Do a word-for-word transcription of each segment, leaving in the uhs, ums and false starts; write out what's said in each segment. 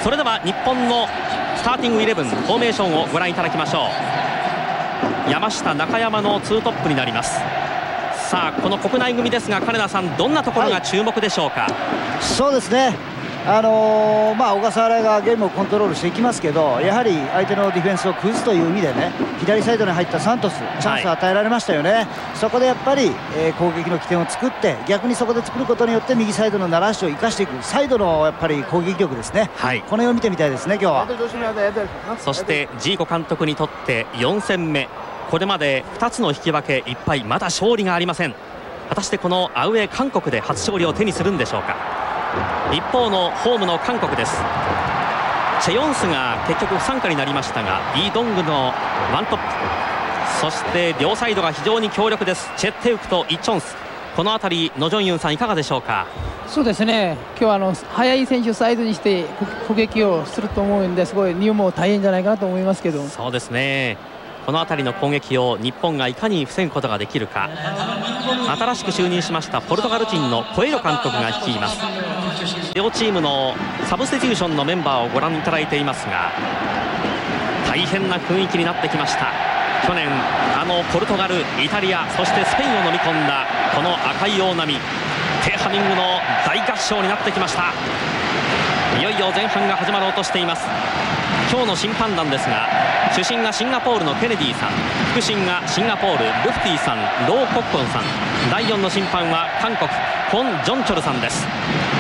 それでは日本のスターティングイレブンフォーメーションをご覧いただきましょう。山下、中山のツートップになります。さあこの国内組ですが、金田さんどんなところが注目でしょうか。はい、 そうですね、あのー、まあ小笠原がゲームをコントロールしていきますけど、やはり相手のディフェンスを崩すという意味でね、左サイドに入ったサントスチャンスを与えられましたよね。はい、そこでやっぱり、えー、攻撃の起点を作って、逆にそこで作ることによって右サイドの奈良足を生かしていくサイドのやっぱり攻撃力ですね。はい、この辺を見てみたいですね今日は。 そしてジーコ監督にとってよん戦目、これまでふたつの引き分けいっ敗、まだ勝利がありません。果たしてこのアウェー韓国で初勝利を手にするんでしょうか。一方のホームの韓国です。チェ・ヨンスが結局不参加になりましたが、イ・ドングのワントップ、そして両サイドが非常に強力です。チェ・テウクとイ・チョンス、この辺りノ・ジョンユンさんいかがでしょうか。 そうですね、今日はあの速い選手をサイドにして攻撃をすると思うんで、すごい日本も大変じゃないかなと思いますけど。 そうですね、この辺りの攻撃を日本がいかに防ぐことができるか。新しく就任しましたポルトガル人のコエロ監督が率います。両チームのサブスティテューションのメンバーをご覧いただいていますが、大変な雰囲気になってきました。去年あのポルトガル、イタリア、そしてスペインを飲み込んだこの赤い大波、テーハミングの大合唱になってきました。いよいよ前半が始まろうとしています。今日の審判団ですが、主審がシンガポールのケネディさん、副審がシンガポールルフティさん、ロー・コッコンさん、だいよんの審判は韓国フォン・ジョンチョルさんです。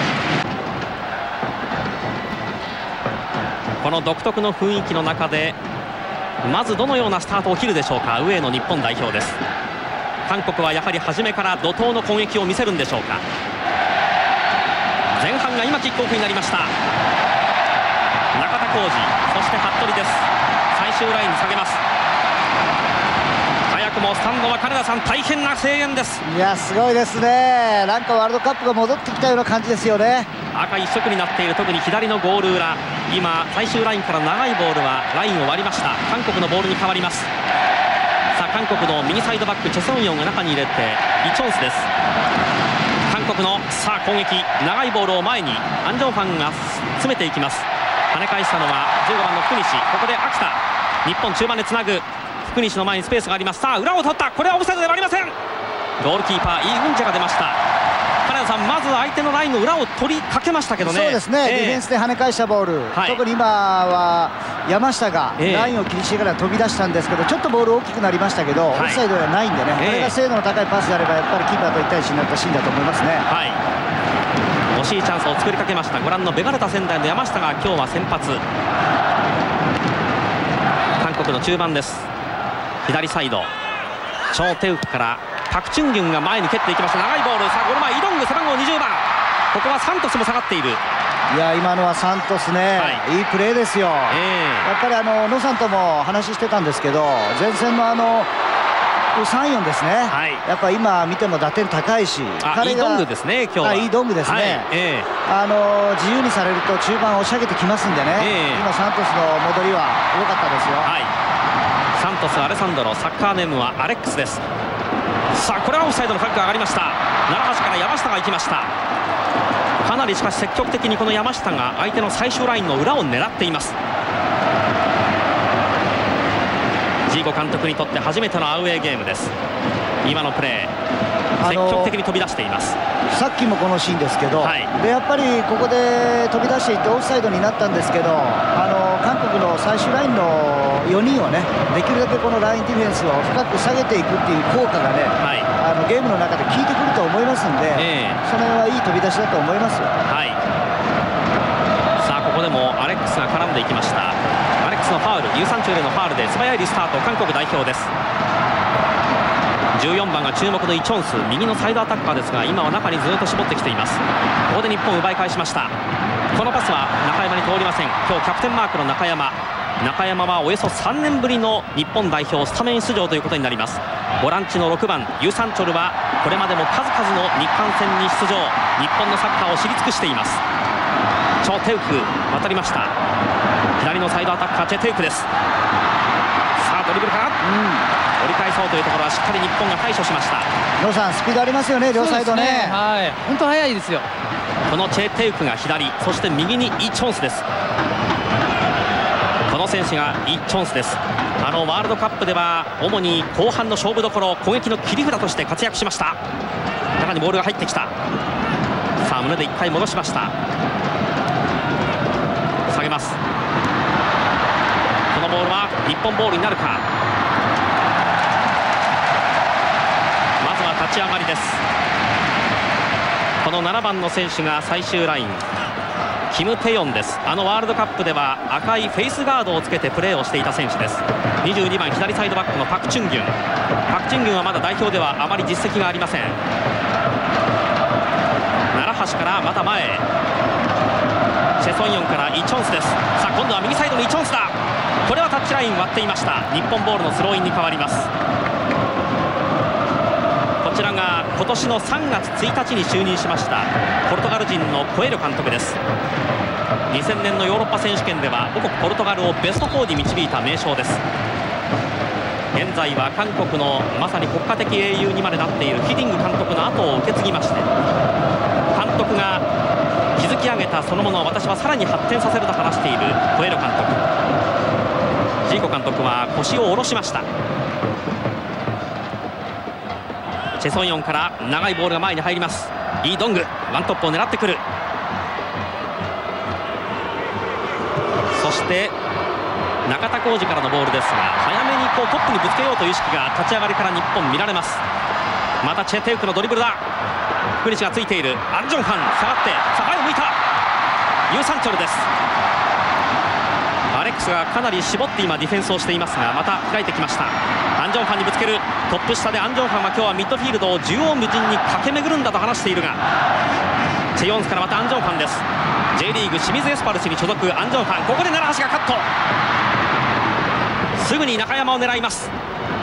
この独特の雰囲気の中でまずどのようなスタートを切るでしょうか。アウェーの日本代表です。韓国はやはり初めから怒涛の攻撃を見せるんでしょうか。前半が今キックオフになりました。中田浩二、そして服部です。最終ラインに下げます。早くもスタンドは金田さん、大変な声援です。 いやすごいですね、なんかワールドカップが戻ってきたような感じですよね。 赤一色になっている、特に左のゴール裏、今最終ラインから長いボールはラインを割りました。韓国のボールに変わります。さあ韓国の右サイドバックチェ・ソンヨンが中に入れてイ・チョンスです。韓国のさあ攻撃、長いボールを前にアン・ジョンファンが詰めていきます。跳ね返したのはじゅうごばんの福西、ここで秋田、日本中盤でつなぐ。福西の前にスペースがあります。さあ裏を取った、これはオフサイドではありません。ゴールキーパーイ・ウンジェが出ました。金田さん、まず相手のラインの裏を取りかけましたけどね。 そうですね、えー、ディフェンスで跳ね返したボール、はい、特に今は山下がラインを気にしてから飛び出したんですけど、ちょっとボール大きくなりましたけど、はい、オフサイドではないんでね、これが精度の高いパスであればやっぱりキーパーといち対いちになったシーンだと思いますね。はい、 惜しいチャンスを作りかけました。ご覧のベガルタ仙台の山下が今日は先発。韓国の中盤です。左サイドチョ・テウクからパク・チュンギュンが前に蹴っていきました。長いボール、さあゴール前イ・ドング背番号にじゅうばん、ここはサントスも下がっている。 いや今のはサントスね、はい、いいプレーですよ。えー、やっぱりあの野さんとも話してたんですけど、前線のあのさんよんですね、はい、やっぱ今見ても打点高いし、 彼がイ・ドングですね、今日は。 イ・ドングですね、はい、えー、あの自由にされると中盤押し上げてきますんでね、えー、今サントスの戻りは良かったですよ。はい、 サントス、アレサンドロ、サッカーネームはアレックスです。さあこれはオフサイドのフラッグが上がりました。奈良橋から山下が行きました。かなりしかし積極的にこの山下が相手の最終ラインの裏を狙っています。ジーゴ監督にとって初めてのアウェーゲームです。今のプレー積極的に飛び出しています。 さっきもこのシーンですけど、はい、でやっぱりここで飛び出していってオフサイドになったんですけど、あの韓国の最終ラインのよにんをね、できるだけこのラインディフェンスを深く下げていくっていう効果がね、はい、あのゲームの中で効いてくると思いますんで、えー、その辺はいい飛び出しだと思いますよ。はい、 さあここでもアレックスが絡んでいきました。アレックスのファウル、ユーサンチューレのファウルで素早いリスタート、韓国代表です。じゅうよんばんが注目のイ・チョンス、右のサイドアタッカーですが今は中にずっと絞ってきています。ここで日本奪い返しました。このパスは中山に通りません。今日キャプテンマークの中山、中山はおよそさんねんぶりの日本代表スタメン出場ということになります。ボランチのろくばんユーサンチョルはこれまでも数々の日韓戦に出場、日本のサッカーを知り尽くしています。チョ・テウク渡りました。左のサイドアタッカーチェ・テウクです。さあドリブルから、うん、折り返そうというところはしっかり日本が対処しました。 野さんスピードありますよね、両サイドね。 はい、本当速いですよ。 このチェ・テウクが左、そして右にイ・チョンスです。 この選手がイ・チョンスです。あのワールドカップでは主に後半の勝負どころ、攻撃の切り札として活躍しました。中にボールが入ってきた。さあ胸でいっかい戻しました。下げます。このボールは日本ボールになるか。まずは立ち上がりです。このななばんの選手が最終ライン、キム・テヨンです。あのワールドカップでは赤いフェイスガードをつけてプレーをしていた選手です。にじゅうにばん左サイドバックのパク・チュンギュン。パク・チュンギュンはまだ代表ではあまり実績がありません。奈良橋からまた前へ、チェ・ソンヨンからイ・チョンスです。さあ今度は右サイドのイ・チョンスだ。これはタッチライン割っていました。日本ボールのスローインに変わります。こちらが今年のさんがつついたちに就任しましたポルトガル人のコエル監督です。にせんねんのヨーロッパ選手権では母国ポルトガルをベストよんに導いた名将です。現在は韓国のまさに国家的英雄にまでなっているヒディング監督の後を受け継ぎまして、監督が築き上げたそのものを私はさらに発展させると話しているコエル監督。ジーコ監督は腰を下ろしました。チェ・ソンヨンから長いボールが前に入ります。イ・ドング、ワントップを狙ってくる。そして中田浩二からのボールですが、早めにこうトップにぶつけようという意識が立ち上がりから日本見られます。またチェ・テウクのドリブルだ。フリチがついている。アン・ジョンファン下がって、さあ前を向いた。ユー・サンチョルです。アレックスがかなり絞って今ディフェンスをしていますが、また開いてきました。アン・ジョンファンにぶつける。トップ下でアン・ジョンファンは今日はミッドフィールドを縦横無尽に駆け巡るんだと話しているが、チェ・ヨンスからまたアン・ジョンファンです。 J リーグ清水エスパルスに所属アン・ジョンファン、ここで奈良橋がカット。すぐに中山を狙います。こ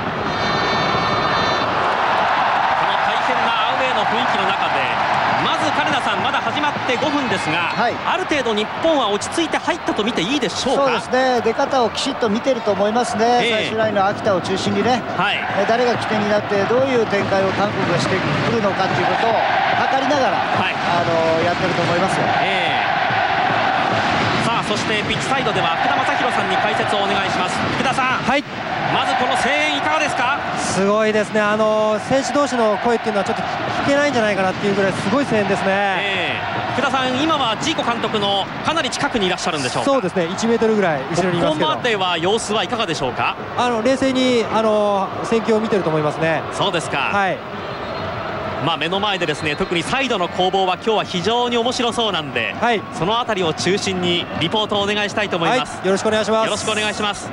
の大変なアウェーの雰囲気の中で、まず金田さん、まだ始まってごふんですが、はい、ある程度日本は落ち着いて入ったと見ていいでしょうか。 そうですね、出方をきちっと見てると思いますね、えー、最終ラインの秋田を中心にね、はい、誰が起点になってどういう展開を韓国がしてくるのかということを測りながら、はい、あのやってると思いますよ。えー、さあそしてピッチサイドでは福田正博さんに解説をお願いします。福田さん、はい、まずこの声援いかがですか。 すごいですね。あの選手同士の声っていうのはちょっと聞けないんじゃないかなっていうぐらいすごい声援ですね。えー、福田さん、今はジーコ監督のかなり近くにいらっしゃるんでしょうか。そうですね、いちメートルぐらい後ろにいますけど、 ここまでは様子はいかがでしょうか。 あの冷静にあの戦況を見てると思いますね。 そうですか。はい。まあ目の前でですね、特にサイドの攻防は今日は非常に面白そうなんで、はい、そのあたりを中心にリポートをお願いしたいと思います。 はい、よろしくお願いします。 よろしくお願いします。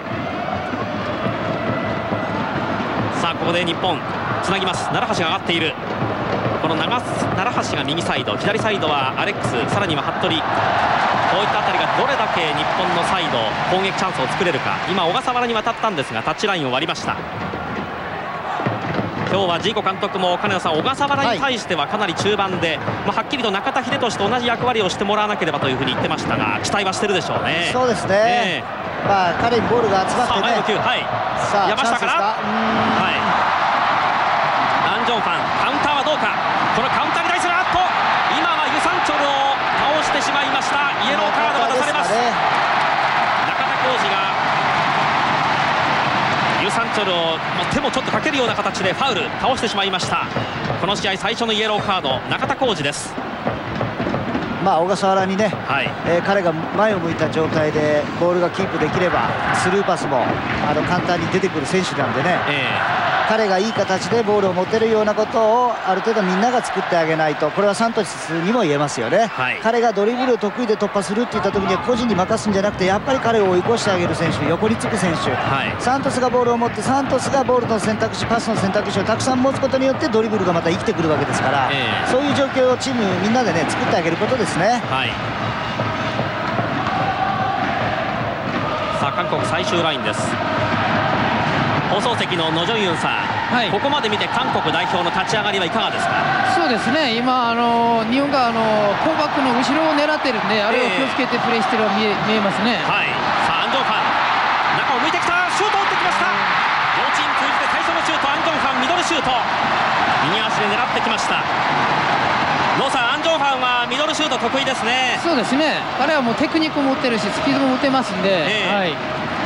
さあここで日本つなぎます。奈良橋が上がっている。この長奈良橋が右サイド、左サイドはアレックス、さらには服部、こういったあたりがどれだけ日本のサイド攻撃チャンスを作れるか。今小笠原に渡ったんですがタッチラインを割りました。今日はジーコ監督も金田さん、小笠原に対してはかなり中盤で、はい、まあ、はっきりと中田英寿と同じ役割をしてもらわなければというふうに言ってましたが、期待はしてるでしょうね。 そうですね、えー、まあ彼にボールが集まってね、さあ前の球、はい、さあ山下から、はい、 アン・ジョンファン、カウンターはどうか。このカウンターに対する、あっと今はユ・サンチョルを倒してしまいました。イエローカードが出されます。ね、中田浩二がユ・サンチョルを手もちょっとかけるような形でファウル倒してしまいました。この試合最初のイエローカード、中田浩二です。 まあ小笠原にね、はい、えー、彼が前を向いた状態でボールがキープできればスルーパスもあの簡単に出てくる選手なんでね、えー、彼がいい形でボールを持てるようなことをある程度みんなが作ってあげないと、これはサントスにも言えますよね、はい、彼がドリブルを得意で突破するっていった時には個人に任すんじゃなくて、やっぱり彼を追い越してあげる選手、横につく選手、はい、サントスがボールを持ってサントスがボールの選択肢、パスの選択肢をたくさん持つことによってドリブルがまた生きてくるわけですから、えー、そういう状況をチームみんなでね作ってあげることですね。はい、 さあ韓国最終ラインです。放送席のノジョンユンさん、はい、ここまで見て韓国代表の立ち上がりはいかがですか。 そうですね、今あの日本があのフォーバックの後ろを狙ってるんで、あれを気をつけてプレーしてるのが見え、見えますね。はい、 さあアン・ジョンファン、中を向いてきた、シュートを打ってきました。両チーム通じて最初のシュート、アン・ジョンファンミドルシュート、右足で狙ってきました。ノーさん、アン・ジョンファンはミドルシュート得意ですね。 そうですね、彼はもうテクニックも持ってるしスピードも持てますんで、えー、はい、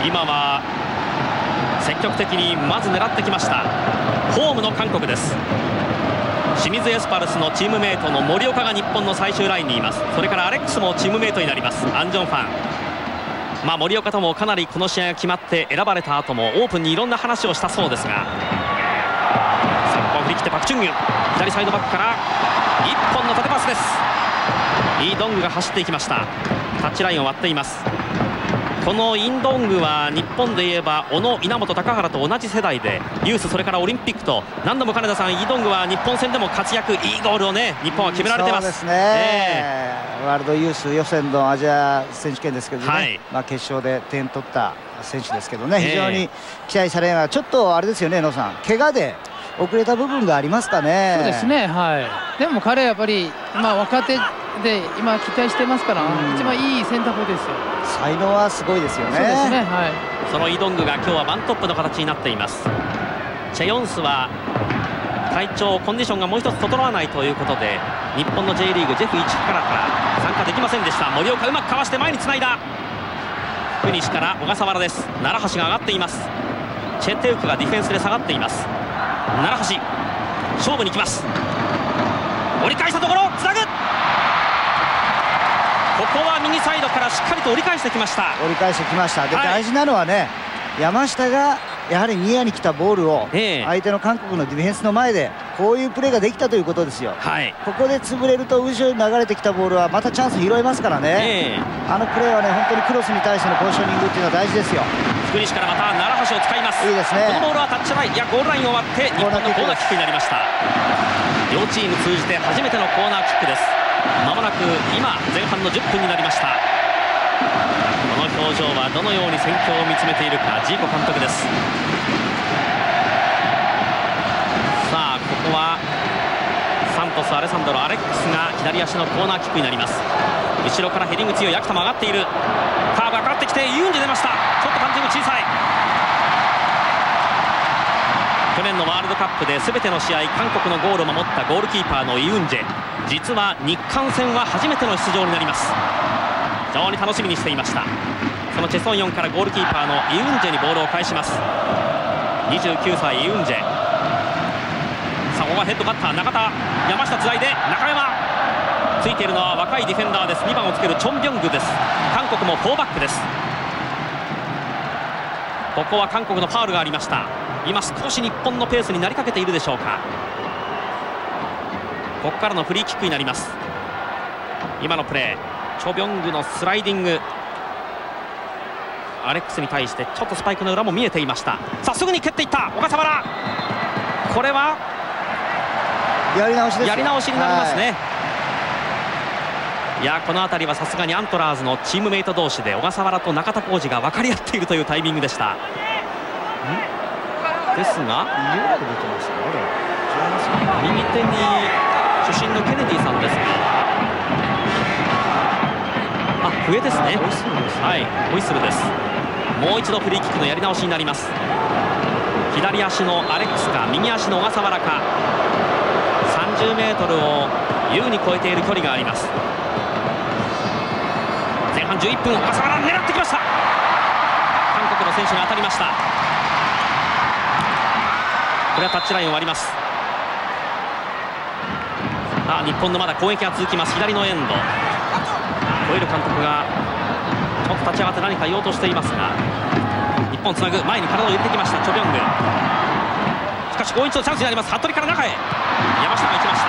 今は積極的にまず狙ってきました。ホームの韓国です。清水エスパルスのチームメイトの森岡が日本の最終ラインにいます。それからアレックスもチームメイトになります。アン・ジョンファン、まあ、森岡ともかなりこの試合が決まって選ばれた後もオープンにいろんな話をしたそうですが、さあここは振り切ってパク・チュンギュン、左サイドバックからいっぽんの縦パスです。イ・ドングが走っていきました。タッチラインを割っています。このインドングは日本で言えば小野、稲本、高原と同じ世代でユース、それからオリンピックと何度も金田さん、イ・ドングは日本戦でも活躍、いいゴールをね日本は決められてます。 そうですね、えー、ワールドユース予選のアジア選手権ですけどね、はい、まあ決勝で点取った選手ですけどね、非常に期待されるのはちょっとあれですよね、野さん、怪我で遅れた部分がありますかね。 そうですね、はい、でも彼はやっぱり、まあ、若手で今期待してますから、一番いい選択ですよ。 才能はすごいですよね。 そうですね、はい、 そのイ・ドングが今日はワントップの形になっています。チェ・ヨンスは体調コンディションがもう一つ整わないということで日本の J リーグジェフいちからから参加できませんでした。森岡うまくかわして前につないだ。福西から小笠原です。奈良橋が上がっています。チェ・テウクがディフェンスで下がっています。奈良橋勝負に行きます。折り返したところつなぐ。ここは右サイドからしっかりと折り返してきました。 折り返してきました。で、はい、大事なのはね、山下がやはりニアに来たボールを相手の韓国のディフェンスの前でこういうプレーができたということですよ。はい、ここで潰れると後ろに流れてきたボールはまたチャンス拾えますからね、えー、あのプレーはね本当にクロスに対してのポジショニングっていうのは大事ですよ。 福西からまた奈良橋を使います。 いいですね。 このボールはタッチライン、いやゴールラインを割って日本のコーナーキックになりました。両チーム通じて初めてのコーナーキックです。まもなく今前半のじゅっぷんになりました。この表情はどのように戦況を見つめているかジーコ監督です。さあここはサントス、アレサンドロ、アレックスが左足のコーナーキックになります。後ろからヘディング強い秋田も上がっている。カーブがかかってきてユンジ出ました。ちょっとパンチング小さい。去年のワールドカップで全ての試合韓国のゴールを守ったゴールキーパーのイ・ウンジェ、実は日韓戦は初めての出場になります。非常に楽しみにしていました。そのチェ・ソンヨンからゴールキーパーのイ・ウンジェにボールを返します。にじゅうきゅうさいイ・ウンジェ。さあここはヘッドバッター中田、山下つないで中山、ついているのは若いディフェンダーです。にばんをつけるチョン・ビョングです。韓国もフォーバックです。ここは韓国のファウルがありました。今少し日本のペースになりかけているでしょうか。ここからのフリーキックになります。今のプレー、チョ・ビョングのスライディング、アレックスに対してちょっとスパイクの裏も見えていました。さあすぐに蹴っていった小笠原、これはやり直しですよ。 やり直しになりますね。はい、いやこの辺りはさすがにアントラーズのチームメイト同士で小笠原と中田浩二が分かり合っているというタイミングでした。ですが右手に主審のケネディさんですが、あ、笛ですね。はい、ホイッスルです。もう一度フリーキックのやり直しになります。左足のアレックスか右足の小笠原か、さんじゅうメートルを優に超えている距離があります。前半じゅういっぷん、小笠原狙ってきました。韓国の選手に当たりました。これはタッチラインを割ります。あ、日本のまだ攻撃が続きます。左のエンド、コエル監督がちょっと立ち上がって何か言おうとしていますが、日本つなぐ、前に体を入れてきましたチョ・ビョング。しかしもう一度チャンスになります。服部から中へ山下が行きました。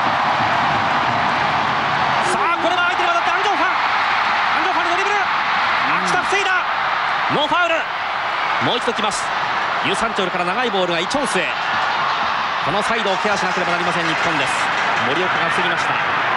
さあこれは相手に渡ってアン・ジョンファン、アン・ジョンファンにドリブル、秋田防いだ、ノーファウル。もう一度来ます。ユ・サンチョルから長いボールがイ・チョンスへ。このサイドをケアしなければなりません日本です。森岡が防ぎました。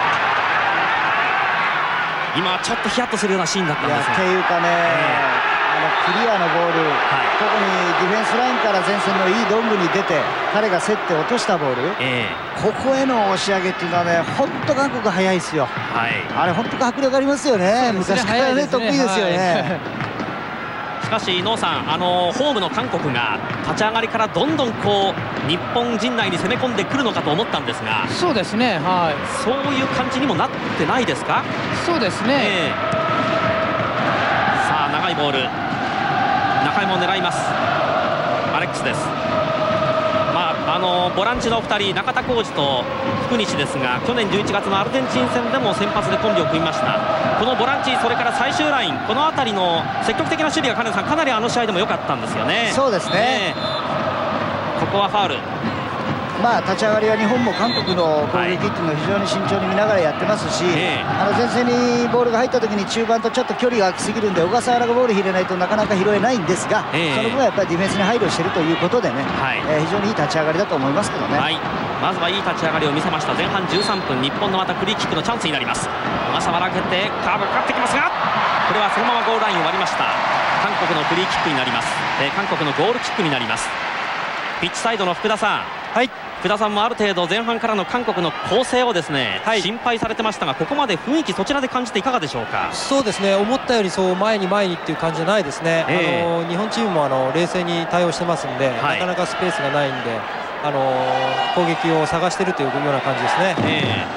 今ちょっとヒヤッとするようなシーンだったんですが、 っていうかね、あのクリアのボール、はい、特にディフェンスラインから前線のイ・ドングに出て彼が競って落としたボール、えー、ここへの押し上げっていうのはね本当韓国速いですよ。はい、あれ本当迫力ありますよね。昔からね得意ですよね。 しかしノーさん、あのホームの韓国が立ち上がりからどんどんこう日本陣内に攻め込んでくるのかと思ったんですが、 そうですね、はい、 そういう感じにもなってないですか。 そうですね、 えー、さあ長いボール、 中山を狙います。アレックスです。まあ、あのボランチのふたり、中田浩二と福西ですが、去年じゅういちがつのアルゼンチン戦でも先発でコンビを組みました。このボランチ、それから最終ライン、この辺りの積極的な守備が金田さん、かなりあの試合でも良かったんですよね。 そうですね、 ここはファウル。 まあ立ち上がりは日本も韓国の攻撃っていうのを非常に慎重に見ながらやってますし、 えー、 あの前線にボールが入った時に中盤とちょっと距離が空きすぎるんで、小笠原がボール入れないとなかなか拾えないんですが、えー、その分はやっぱりディフェンスに配慮しているということでね、はい、えー、非常にいい立ち上がりだと思いますけどね、はい、 まずはいい立ち上がりを見せました。前半じゅうさんぷん、日本のまたフリーキックのチャンスになります。小笠原蹴ってカーブかかってきますが、これはそのままゴールラインを割りました。韓国のフリーキックになります。えー、韓国のゴールキックになります。ピッチサイドの福田さん、はい、福田さんもある程度前半からの韓国の構成をですね、はい、心配されてましたが、ここまで雰囲気そちらで感じていかがでしょうか。 そうですね、思ったよりそう前に前にっていう感じじゃないですね、えー、あの日本チームもあの冷静に対応してますんで、はい、なかなかスペースがないんで、あの攻撃を探しているというような感じですね、え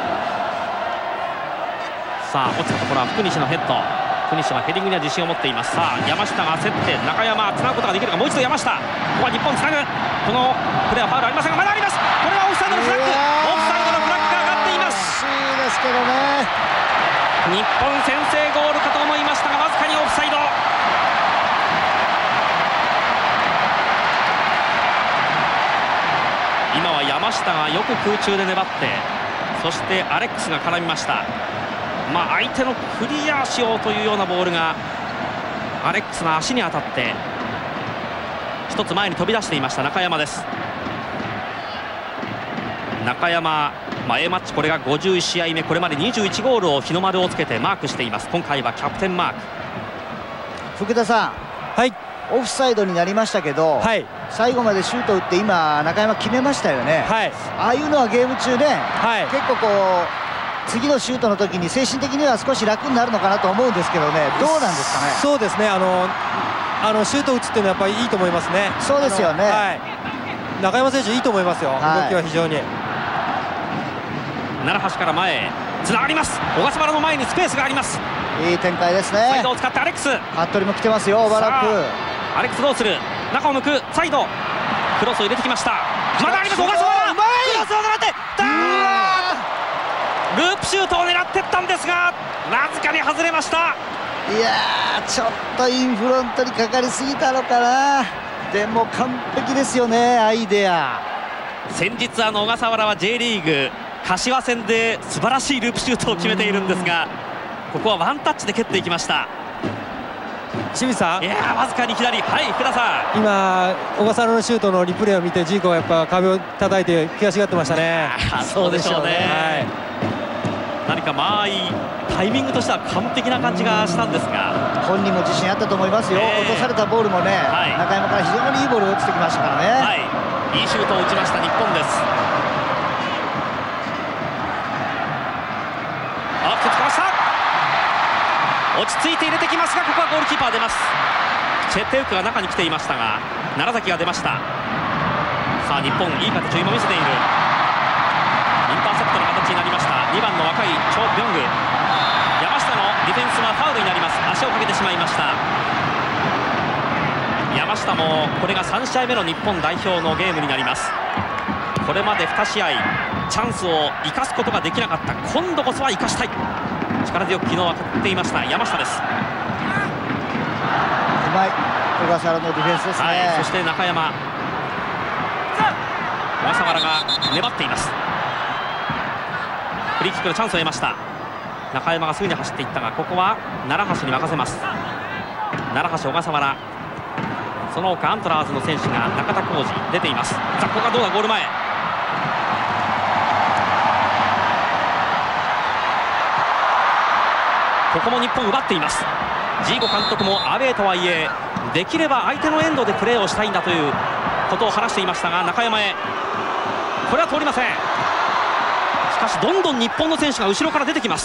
ー、さあ落ちたところは福西のヘッド。福西はヘディングには自信を持っています。さあ山下が競って中山つなぐことができるか。もう一度山下、ここは日本つなぐ。このプレーはファウルありませんがまだあります。これはオフサイドのフラッグ、オフサイドのフラッグが上がっています。 惜しいですけどね、 日本先制ゴールかと思いましたが、わずかにオフサイド。今は山下がよく空中で粘って、そしてアレックスが絡みました。まあ相手のクリアしようというようなボールがアレックスの足に当たって一つ前に飛び出していました中山です。中山、まあ、A マッチこれがごじゅういちしあいめ、これまでにじゅういちゴールを日の丸をつけてマークしています。今回はキャプテンマーク。 福田さん、はい、オフサイドになりましたけど、はい、最後までシュート打って今中山決めましたよね、はい、ああいうのはゲーム中で、はい、結構こう次のシュートの時に精神的には少し楽になるのかなと思うんですけどね、どうなんですかね。 そうですね、あのあのシュート打つっていうのはやっぱりいいと思いますね。 そうですよね、はい、 中山選手いいと思いますよ、はい、動きは非常に。 奈良橋から前へつながります。小笠原の前にスペースがあります。 いい展開ですね。 サイドを使ってアレックス、 服部も来てますよ、オーバーラップ。 アレックスどうする、中を向く、サイドクロスを入れてきました。まだあります。小笠原クロスを狙ってダーループシュートを狙っていったんですが、わずかに外れました。 いやー、ちょっとインフロントにかかりすぎたのかな。でも完璧ですよね、アイデア。 先日あの小笠原は J リーグ柏戦で素晴らしいループシュートを決めているんですが、ここはワンタッチで蹴っていきました。 清水さん、 いやー、わずかに左。はい、福田さん、今小笠原のシュートのリプレイを見てジーコはやっぱ壁を叩いて悔しがってましたね。 そうでしょうね、はい、何か間合いタイミングとしては完璧な感じがしたんですが、 本人も自信あったと思いますよ、えー、落とされたボールもね、はい、中山から非常にいいボールが落ちてきましたからね、 はい、いいシュートを打ちました日本です。あ、くっつきました。落ち着いて入れてきますが、ここはゴールキーパー出ます。チェ・テウクが中に来ていましたが楢崎が出ました。さあ日本いい形を今見せている。インターセプトの形になりました。にばんの若いチョ・ビョング、山下のディフェンスはファウルになります。足をかけてしまいました。山下もこれがさんしあいめの日本代表のゲームになります。これまでにしあいチャンスを生かすことができなかった。今度こそは生かしたい、力強く昨日は振っていました山下です。 うまい小笠原のディフェンスですね、はい、 そして中山、小笠原が粘っています。フリーキックのチャンスを得ました。中山がすぐに走っていったが、ここは奈良橋に任せます。奈良橋、小笠原、その他アントラーズの選手が中田浩二出ています。さあここがどうだ、ゴール前、ここも日本奪っています。ジーゴ監督もアウェーとはいえできれば相手のエンドでプレーをしたいんだということを話していましたが、中山へこれは通りません。しかしどんどん日本の選手が後ろから出てきます。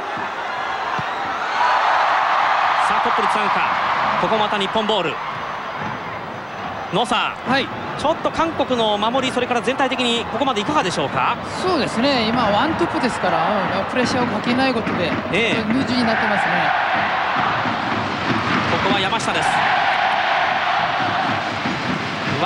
さあトップにつなぐか、ここまた日本ボール。野さん、はい、ちょっと韓国の守り、それから全体的にここまでいかがでしょうか。 そうですね、今ワントップですからプレッシャーをかけないことで、えー、ヌージになってますね。 ここは山下です。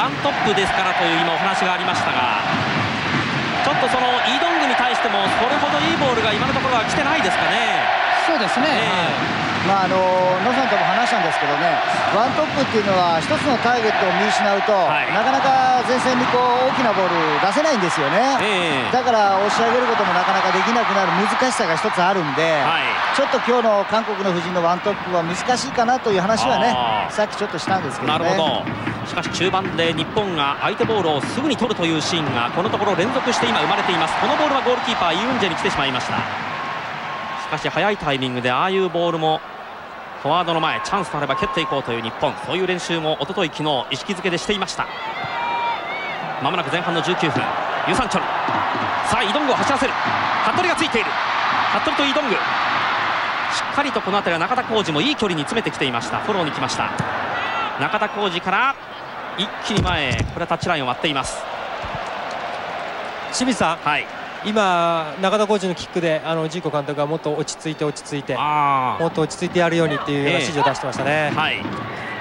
ントップですからという今お話がありましたが、ちょっとそのイ・ドングに対してもそれほどいいボールが今のところは来てないですかね。 そうですね、 えーまあ、あの野さんとも話したんですけどね、ワントップっていうのは一つのターゲットを見失うと、はい、なかなか前線にこう大きなボール出せないんですよね、えー、だから押し上げることもなかなかできなくなる難しさが一つあるんで、はい、ちょっと今日の韓国の布陣のワントップは難しいかなという話はねさっきちょっとしたんですけどね。 なるほど。しかし中盤で日本が相手ボールをすぐに取るというシーンがこのところ連続して今生まれています。このボールはゴールキーパーイ・ウンジェに来てしまいました。しかし早いタイミングでああいうボールもフォワードの前チャンスとあれば蹴っていこうという日本、そういう練習も一昨日昨日意識づけでしていました。まもなく前半のじゅうきゅうふん、ユ・サンチョル、さあイ・ドングを走らせる、服部がついている、服部とイ・ドング、しっかりとこの辺りは中田浩二もいい距離に詰めてきていました。フォローに来ました。中田浩二から一気に前へ、これはタッチラインを割っています。 清水さん、 はい、 今中田浩二のキックであのジーコ監督がもっと落ち着いて落ち着いてもっと落ち着いてやるようにっていうような指示を出してましたね、 えー、はい。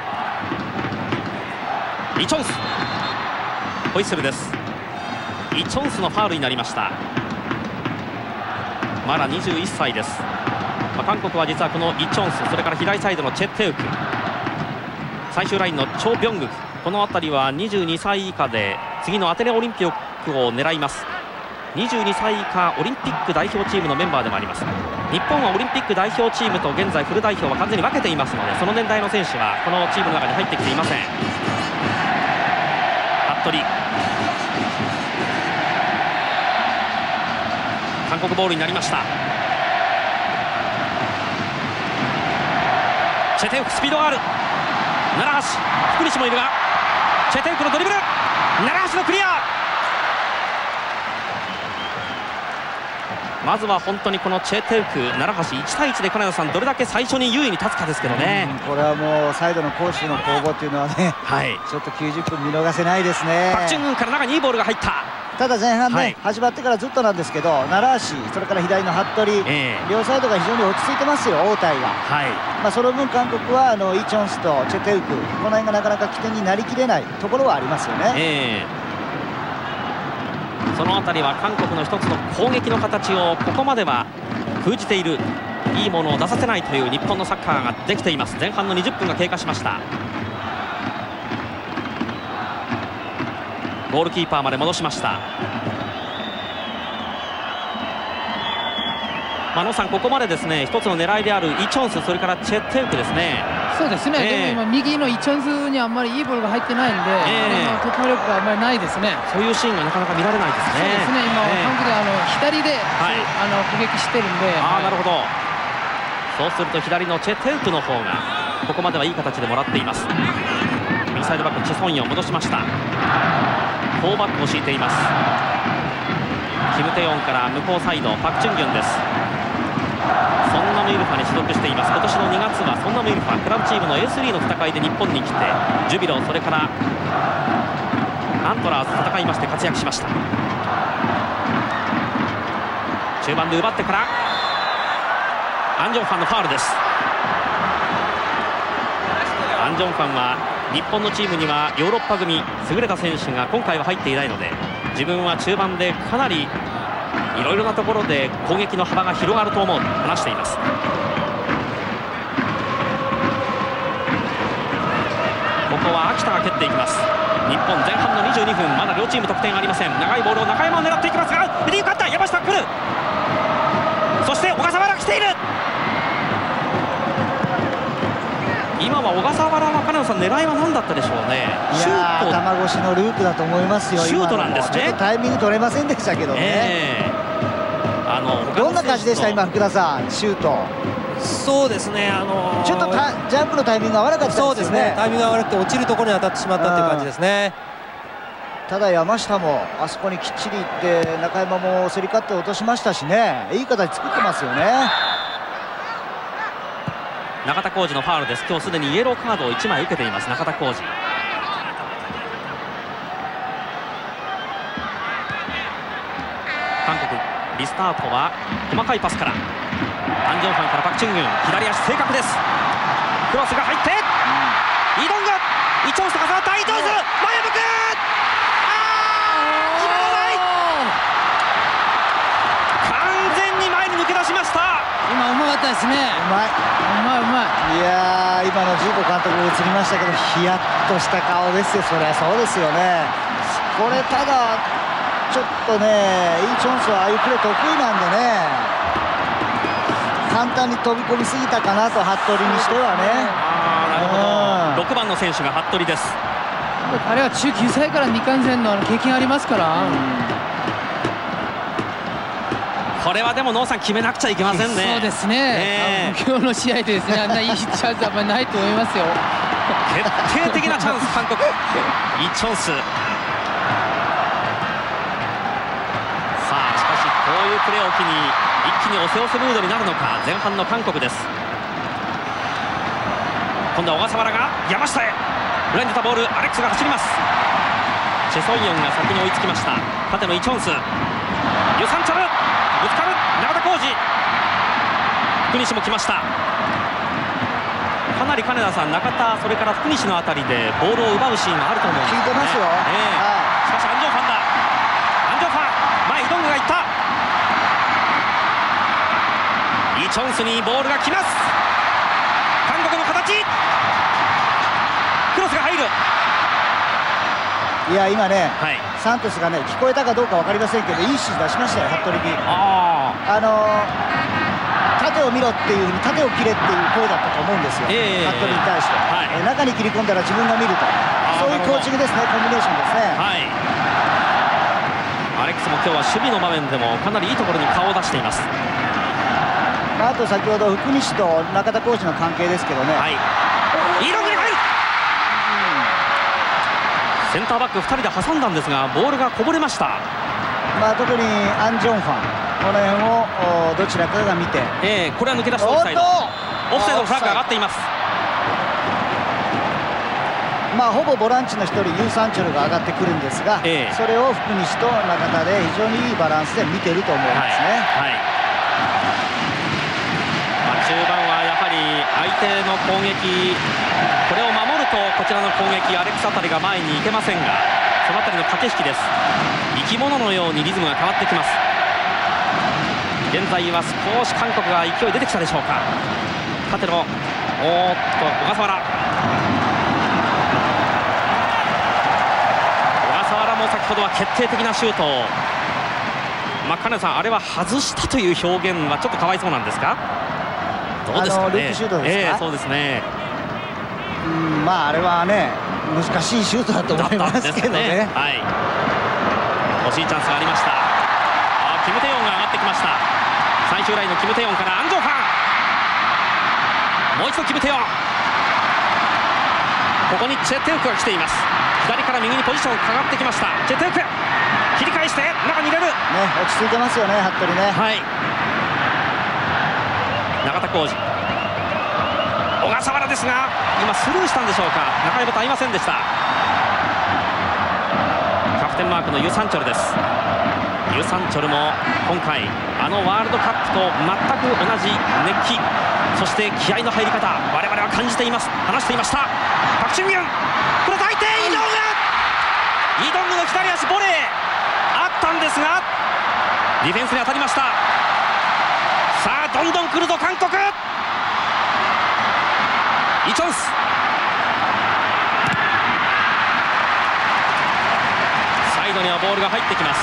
イ・チョンス、ホイッスルです。イ・チョンスのファウルになりました。まだにじゅういっさいです。まあ、韓国は実はこのイ・チョンス、それから左サイドのチェ・テウク、最終ラインのチョ・ビョングク、この辺りはにじゅうにさい以下で次のアテネオリンピックを狙います。にじゅうにさい以下オリンピック代表チームのメンバーでもあります。日本はオリンピック代表チームと現在フル代表は完全に分けていますので、その年代の選手はこのチームの中に入ってきていません。服部、韓国ボールになりました。チェ・テウク、スピードがある、奈良橋、福西もいるがチェ・テウクのドリブル、奈良橋のクリア。まずは本当にこのチェ・テウク、奈良橋いちたいいちで金田さんどれだけ最初に優位に立つかですけどね。 これはもうサイドの攻守の攻防っていうのはね、はい、ちょっときゅうじゅっぷん見逃せないですね。 パク・チュングンから中にいいボールが入った。 ただ前半ね、はい、始まってからずっとなんですけど、奈良橋、それから左の服部、えー、両サイドが非常に落ち着いてますよ、王隊が。はい、まあその分韓国はあのイ・チョンスとチェ・テウク、この辺がなかなか起点になりきれないところはありますよね。えーその辺りは韓国の一つの攻撃の形をここまでは封じている、いいものを出させないという日本のサッカーができています。前半のにじゅっぷんが経過しました。ゴールキーパーまで戻しました。まあ、野さん、ここまでですね一つの狙いであるイ・チョンス、それからチェ・テウクですね。 そうですね、えー、でも今右のイ・チョンスにあんまりいいボールが入ってないんで、えー、突破力があんまりないですね。 そういうシーンがなかなか見られないですね。 そうですね、今、えー、韓国であの左で、はい、あの攻撃してるんで。 あ、なるほど。そうすると左のチェ・テウクの方がここまではいい形でもらっています。右サイドバックチェ・ソンヨン戻しました。フォーバックを敷いています。キム・テヨンから向こうサイドパク・チュンギュンです。ソンナムイルファに所属しています。今年のにがつはソンナムイルファクラブチームの エースリー の戦いで日本に来てジュビロ、それからアントラーズ戦いまして活躍しました。中盤で奪ってからアン・ジョンファンのファウルです。アン・ジョンファンは日本のチームにはヨーロッパ組優れた選手が今回は入っていないので、自分は中盤でかなりいろいろなところで攻撃の幅が広がると思うと話しています。ここは秋田が蹴っていきます。日本前半のにじゅうにふん、まだ両チーム得点ありません。長いボールを中山を狙っていきますが、ヘディング勝った、山下来る、そして小笠原来ている。今は小笠原は金野さん、狙いは何だったでしょうね。 シュート、頭越しのループだと思いますよ。 シュートなんですね。 ちょっとタイミング取れませんでしたけどね、えー、あのどんな感じでした今、福田さん、シュート。 そうですね、あのー、 ちょっとジャンプのタイミングが悪かったですね。 そうですね、タイミングが悪くて落ちるところに当たってしまったという感じですね。 ただ山下もあそこにきっちりいって中山も競り勝って落としましたしね、いい形作ってますよね。 中田浩二のファウルです。今日すでにイエローカードをいちまい受けています中田浩二。韓国リスタートは細かいパスから、アン・ジョンファンからパク・チュンギュン、左足正確です。クロスが入って、うん、イ・ドング、イ・チョンスと重なった、イ・チョンス前向くした。 今うまかったですね。 うまいうまいうまい。いやー、今のジーコ監督映りましたけど、ヒヤッとした顔ですよ。そりゃそうですよね。これただちょっとね、イ・チョンスはああいうプレー得意なんでね、簡単に飛び込みすぎたかなと、服部にしてはね。 あー、なるほど。ろくばんの選手が服部です。 彼は中きゅうさいから日韓戦の経験ありますから、 これはでもノーさん決めなくちゃいけませんね。 そうですね、えー、今日の試合でですね、あんないいチャンスはやっぱりないと思いますよ。 決定的なチャンス、韓国イ・チョンス。さあしかしこういうプレーを機に一気に押せ押せムードになるのか、前半の韓国です。今度は小笠原が山下へ裏に出たボール、アレックスが走ります。チェ・ソンヨンが先に追いつきました。縦のイ・チョンス、ユ・サンチョルぶつかる、中田浩二、福西も来ました。かなり金田さん、中田それから福西のあたりでボールを奪うシーンがあると思うんですよね。 聞いてますよ、 えーはい、しかしアン・ジョンファンだ、アン・ジョンファン前イ・ドングがいった。イ・チョンスにボールが来ます。韓国の形、クロスが入る。 いや今ね、 はい、 サントスがね、聞こえたかどうか分かりませんけど、いい指示出しましたよ、服部に。ああのー、縦を見ろっていうふうに、縦を切れっていう声だったと思うんですよ、えー、服部に対して、はい、え中に切り込んだら自分が見ると、そういうコーチングですね、コンビネーションですね。はい、 アレックスも今日は守備の場面でもかなりいいところに顔を出しています。 まあ、あと先ほど福西と中田コーチの関係ですけどね、はい、 いいロングに入る、センターバックふたりで挟んだんですが、ボールがこぼれました。 まあ、特にアン・ジョンファン、この辺をどちらかが見て、 えー、これは抜け出したオフサイド、オフサイドのフラッグが上がっています。 まあ、ほぼボランチの一人ユ・サンチョルが上がってくるんですが、えー、それを福西と中田で非常にいいバランスで見てると思いますね。はい、はい、 まあ、中盤はやはり相手の攻撃、これを守るとこちらの攻撃、アレックスあたりが前に行けませんが、そのあたりの駆け引きです。生き物のようにリズムが変わってきます。現在は少し韓国が勢い出てきたでしょうか。縦のおーっと小笠原、小笠原も先ほどは決定的なシュートを、まあ、金田さん、あれは外したという表現はちょっとかわいそうなんですか。どうですかね。 ループシュートですか。 えー、そうですね。 うん、まああれはね、難しいシュートだと思いますけどね。ね、はい、 欲しいチャンスがありました。あ、キム・テヨンが上がってきました。最終ラインのキム・テヨンからアン・ジョンファン、もう一度キム・テヨン、ここにチェ・テウクが来ています。左から右にポジションかかってきました。チェ・テウク切り返して中に入れる、ね、 落ち着いてますよね、服部ね。はい、 中田浩二、小笠原ですが今スルーしたんでしょうか。中山と合いませんでした。キャプテンマークのユ・サンチョルです。ユ・サンチョルも今回あのワールドカップと全く同じ熱気、そして気合の入り方、我々は感じています、話していました。パク・チュンミュン、これ大抵イ・ドング、イ・ドングの左足ボレーあったんですがディフェンスに当たりました。さあどんどん来るぞ韓国。イ・チョンス、サイドにはボールが入ってきます。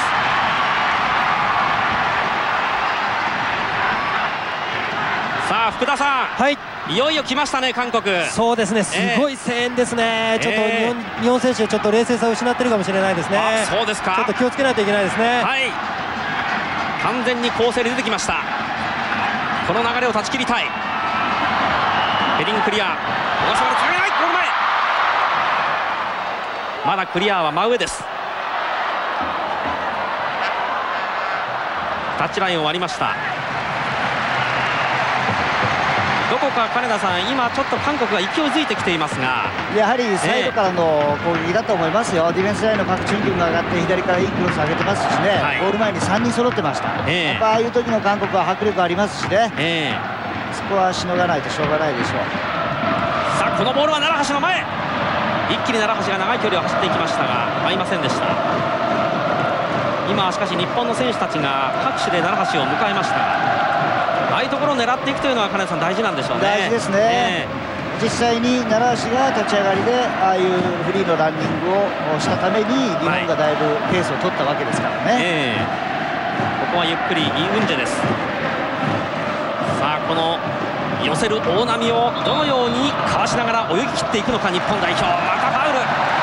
さあ福田さん、はい、いよいよ来ましたね、韓国。そうですね、すごい声援ですね、えー、ちょっと日本、日本選手ちょっと冷静さを失ってるかもしれないですね。あ、そうですか。ちょっと気をつけないといけないですね。はい、完全に攻勢で出てきました。この流れを断ち切りたい。ヘディングクリア、小笠原つなげない、ゴール前、まだクリアは真上です。タッチラインを割りました。どこか金田さん、今ちょっと韓国が勢いづいてきていますが、やはりサイドからの攻撃だと思いますよ。ディフェンスラインのパク・チュンギュンが上がって左からいいクロス上げてますしね、はい、ゴール前にさんにん揃ってました、えー、やっぱああいう時の韓国は迫力ありますしね、えー、そこはしのがないとしょうがないでしょう。さあこのボールは奈良橋の前、一気に奈良橋が長い距離を走っていきましたが合いませんでした。今しかし日本の選手たちが拍手で奈良橋を迎えましたが、 ああいうところを狙っていくというのは金谷さん大事なんでしょうね。 大事ですね、えー、実際に奈良足が立ち上がりでああいうフリーのランニングをしたために日本がだいぶペースを取ったわけですからね、 えー、ここはゆっくりイ・ウンジェです。さあこの寄せる大波をどのようにかわしながら泳ぎ切っていくのか日本代表。またファウル、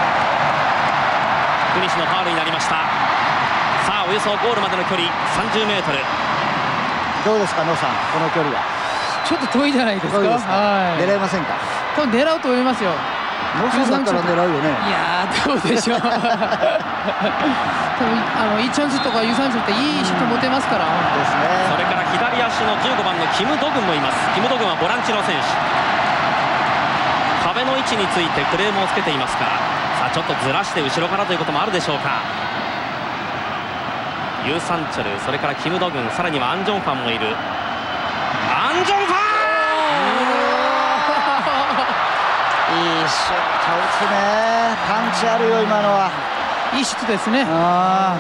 福西のファウルになりました。さあおよそゴールまでの距離 さんじゅうメートル。 どうですか野さん、この距離はちょっと遠いじゃないですか。はい、 狙えませんか。 多分狙うと思いますよ。 野さんだったら狙うよね。 いやーどうでしょう。多分あのイ・チョンスとかユ・サンチョルっていいシュート持てますから、 うん、ですね。 それから左足のじゅうごばんのキム・ドグンもいます。キム・ドグンはボランチの選手、壁の位置についてクレームをつけていますから、さあちょっとずらして後ろからということもあるでしょうか。ユ・サンチョル、それからキム・ドグン、さらにはアン・ジョンファンもいる。アン・ジョンファンいいシュート打つね。パンチあるよ今のは。 いいシュートですね。 あ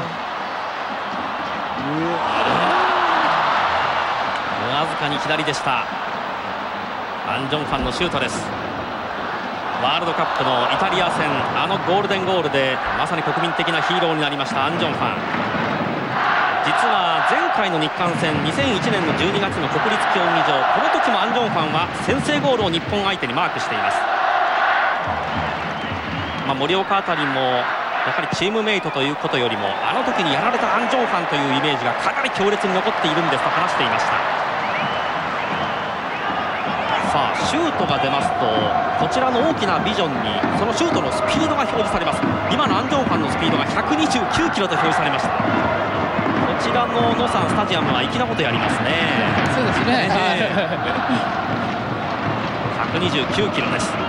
わずかに左でした。アン・ジョンファンのシュートです。ワールドカップのイタリア戦、あのゴールデンゴールでまさに国民的なヒーローになりましたアン・ジョンファン。実は前回の日韓戦にせんいちねんのじゅうにがつの国立競技場、この時もアン・ジョンファンは先制ゴールを日本相手にマークしています。まあ、森岡あたりもやはりチームメイトということよりもあの時にやられたアン・ジョンファンというイメージがかなり強烈に残っているんですと話していました。さあシュートが出ますとこちらの大きなビジョンにそのシュートのスピードが表示されます。今のアン・ジョンファンのスピードがひゃくにじゅうきゅうキロと表示されました。こちらのノサンスタジアムは粋なことやりますね。 そうですね、 えー、ひゃくにじゅうきゅうキロです。さ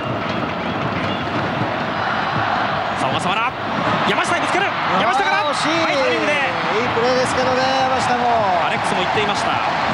あ小笠原、山下にぶつける。山下から惜しい、 ハイタイミングでいいプレーですけどね。山下もアレックスも言っていました。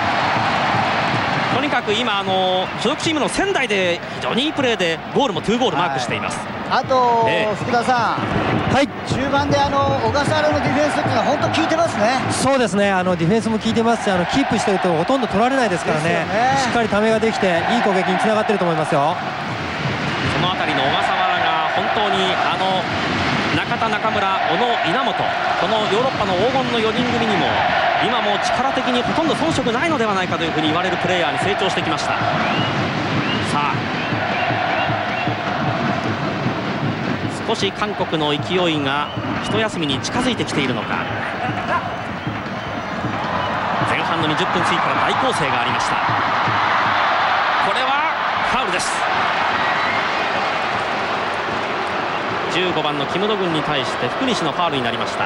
とにかく今あの所属チームの仙台で非常にいいプレーでゴールもにゴールマークしています。 はい、あと、 えー、 福田さん、はい、中盤であの小笠原のディフェンスっていうのは本当効いてますね。 そうですね、あのディフェンスも効いてますし、あのキープしてるとほとんど取られないですから ね, ねしっかりためができていい攻撃につながってると思いますよ。 その辺りの小笠原が本当にあの中田、中村、小野、稲本、このヨーロッパの黄金のよにん組にも今も力的にほとんど遜色ないのではないかというふうに言われるプレーヤーに成長してきました。さあ少し韓国の勢いが一休みに近づいてきているのか。前半のにじゅっぷん過ぎから大攻勢がありました。これはファウルです。じゅうごばんのキム・ドグンに対して福西のファウルになりました。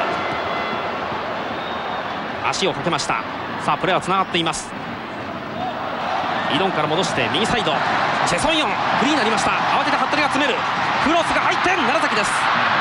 足をかけました。さあプレーはつながっています。イドンから戻して右サイド、チェソンヨンフリーになりました。慌てて服部が詰める。クロスが入って楢崎です。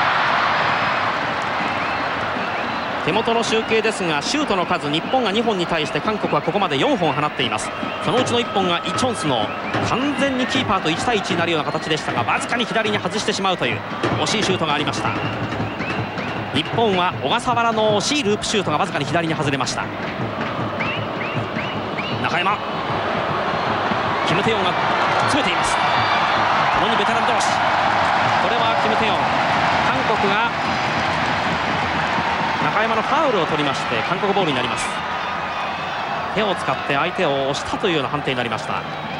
手元の集計ですがシュートの数日本がにほんに対して韓国はここまでよんほん放っています。そのうちのいっぽんがイ・チョンスの完全にキーパーといち対いちになるような形でしたがわずかに左に外してしまうという惜しいシュートがありました。日本は小笠原の惜しいループシュートがわずかに左に外れました。中山、キム・テヨンが詰めています。共にベテラン同士。これはキム・テヨン、韓国が中山のファウルを取りまして韓国ボールになります。手を使って相手を押したというような判定になりました。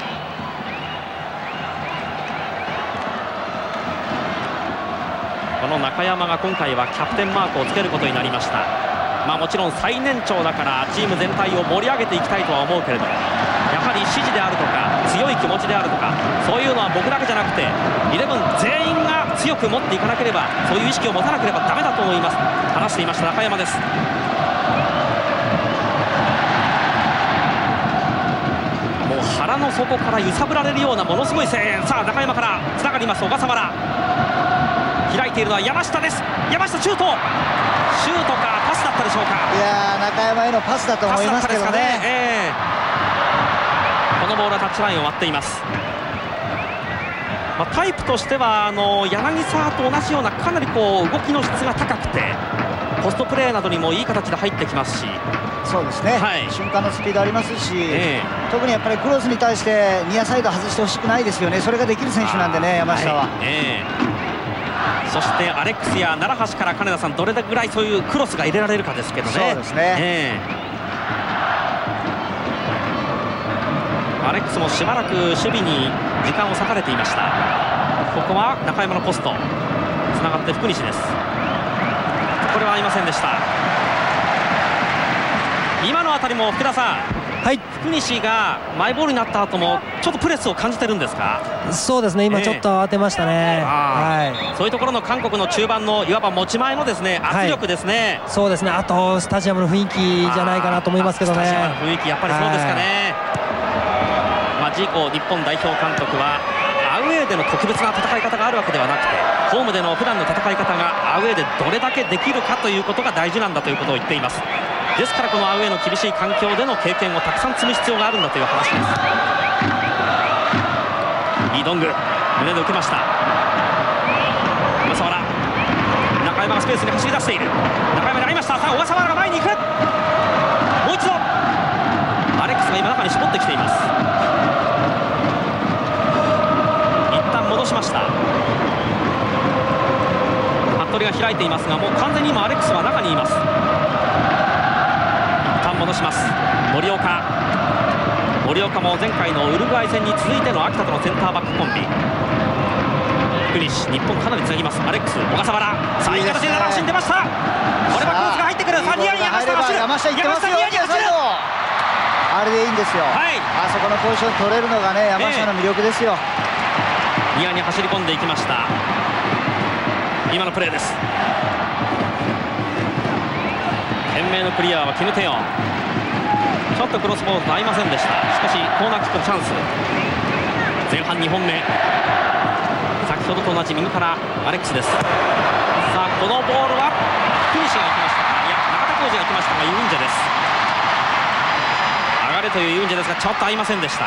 この中山が今回はキャプテンマークをつけることになりました。まあもちろん最年長だからチーム全体を盛り上げていきたいとは思うけれども、やはり指示であるとか強い気持ちであるとかそういうのは僕だけじゃなくてイレブン全員が強く持っていかなければ、そういう意識を持たなければダメだと思います話していました中山です。もう腹の底から揺さぶられるようなものすごい声援。さあ中山からつながります小笠原、開いているのは山下です。山下シュート、シュートかパスだったでしょうか。 いやー中山へのパスだと思いますけどね。ね、 えー、このボールはタッチラインを割っています。まあ、タイプとしてはあの柳沢と同じようなかなりこう動きの質が高くてポストプレーなどにもいい形で入ってきますし、 そうですね、はい、瞬間のスピードありますし、えー、特にやっぱりクロスに対してニアサイド外してほしくないですよね。それができる選手なんでね、山下は、はい、えー、そしてアレックスや楢橋から金田さん、どれぐらいそういうクロスが入れられるかですけどね。 そうですね、えー、アレックスもしばらく守備に時間を割かれていました。ここは中山のポストつながって福西です。これは合いませんでした。今のあたりも福田さん、はい、福西がマイボールになった後もちょっとプレスを感じてるんですか？ そうですね、今ちょっと当てましたね、えーはい、そういうところの韓国の中盤のいわば持ち前のですね圧力ですね、 はい、そうですね、あとスタジアムの雰囲気じゃないかなと思いますけどね。 スタジアムの雰囲気やっぱりそうですかね、はい、まあ、ジーコ日本代表監督はアウェーでの特別な戦い方があるわけではなくて、ホームでの普段の戦い方がアウェーでどれだけできるかということが大事なんだということを言っています。ですからこのアウェーの厳しい環境での経験をたくさん積む必要があるんだという話です。イ・ドング胸で受けました。小笠原、中山がスペースに走り出している。中山にありました。さあ小笠原が前に行く。もう一度アレックスが今中に絞ってきています。一旦戻しました。服部が開いていますが、もう完全に今アレックスは中にいます。戻します。森岡森岡も前回のウルグアイ戦に続いての秋田とのセンターバックコンビ。福西、日本かなりつなぎます。アレックス、小笠原、さあいい形で七橋に出ました。これはクロスが入ってくる。さあニアに山下が走る。 山下行ってますよ。あれでいいんですよ、はい、あそこのポジション取れるのがね山下の魅力ですよ、 えー、ニアに走り込んでいきました。今のプレーです。懸命のクリアはキム・テヨン、ちょっとクロスボールと合いませんでした。しかしコーナーキックのチャンス。前半にほんめ、先ほどと同じ右からアレックスです。さあこのボールは福西が行きましたか、いや中田浩二が行きましたがユンジェです。上がれというユンジェですがちょっと合いませんでした。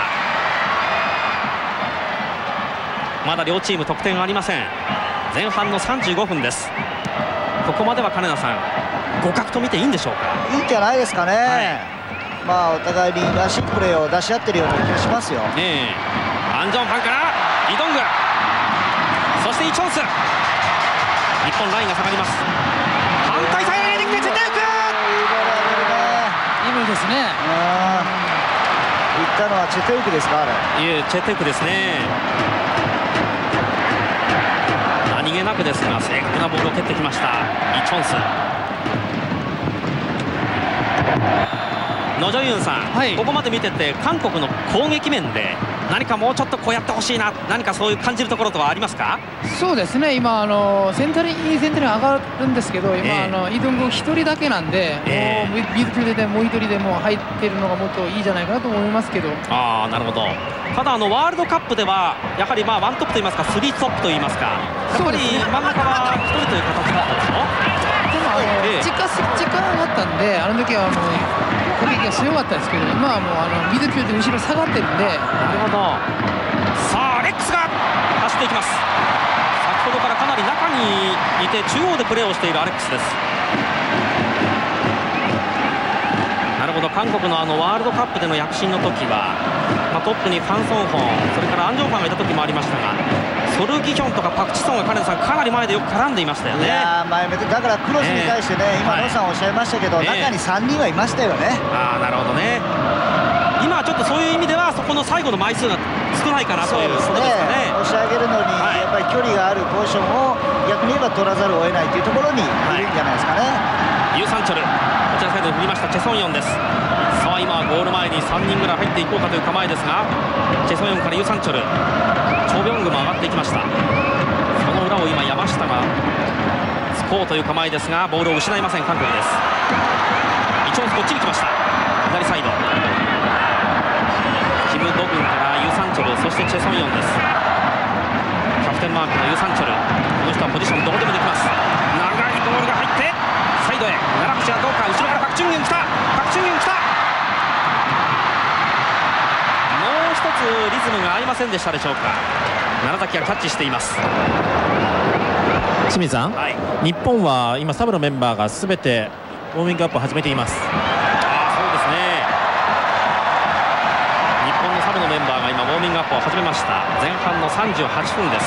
まだ両チーム得点はありません。前半のさんじゅうごふんです。ここまでは金田さん互角と見ていいんでしょうか？ いいんじゃないですかね、はい、まあお互いにらしいプレーを出し合ってるような気がしますよ、 ね、アン・ジョンファンからイ・ドング、そしてイ・チョンス、日本ラインが下がります。反対サイドに出てきてチェテウク、いいボールね、いいボールですね。 行ったのはチェテウクですか？あれ、 いえチェテウクですね。何気なくですが正確なボールを蹴ってきましたイ・チョンス。ノジョユンさん、はい、ここまで見てて韓国の攻撃面で何かもうちょっとこうやってほしいな、何かそういう感じるところとはありますか？ そうですね、今あのセンタリンいいセンタリン上がるんですけど、今、えー、あのイ・ドングひとりだけなんで、えー、もうミドフィルドでもうひとりでも入ってるのがもっといいじゃないかなと思いますけど。 ああなるほど。ただあのワールドカップではやはりまあワントップといいますかスリートップといいますか、やっぱり真ん中はひとりという形だったんですよ。 でもあの、えー、時間時間があったんで、あの時はあの攻撃が強かったですけど、今はもうあのミドフィルドで後ろ下がってるんで。 なるほど。さあアレックスが走っていきます。先ほどからかなり中にいて中央でプレーをしているアレックスです。なるほど、韓国のあのワールドカップでの躍進の時は、まあ、トップにファン・ソンホン、それからアン・ジョンファンがいた時もありましたが、ソル・ギヒョンとかパク・チソンが金田さんかなり前でよく絡んでいましたよね。 いや前目でだからクロスに対してね、えー、今野さんおっしゃいましたけど、はい、中にさんにんはいましたよね。 ああなるほどね。今はちょっとそういう意味ではそこの最後の枚数が少ないかなということですかね。 押し上げるのにやっぱり距離があるポジションを逆に言えば取らざるを得ないというところにいるんじゃないですかね。 ユーサンチョル、こちらサイドに振りましたチェソンヨンです。さあ今ゴール前にさんにんぐらい入っていこうかという構えですが、チェソンヨンからユーサンチョル、チョ・ビョングも上がっていきました。その裏を今山下が突こうという構えですがボールを失いません韓国です。イ・チョンスこっちに来ました。左サイドキム・ドグンからユーサンチョル、そしてチェ・ソンヨンです。キャプテンマークのユーサンチョル、この人はポジションどこでもできます。長いボールが入ってサイドへ、楢橋はどうか、後ろからパク・チュンギュン来た、パク・チュンギュン来た。もう一つリズムが合いませんでしたでしょうか。楢崎がキャッチしています。 清水さん、はい、日本は今サブのメンバーがすべてウォーミングアップを始めています。 そミングアップを始めました。前半のさんじゅうはちふんです。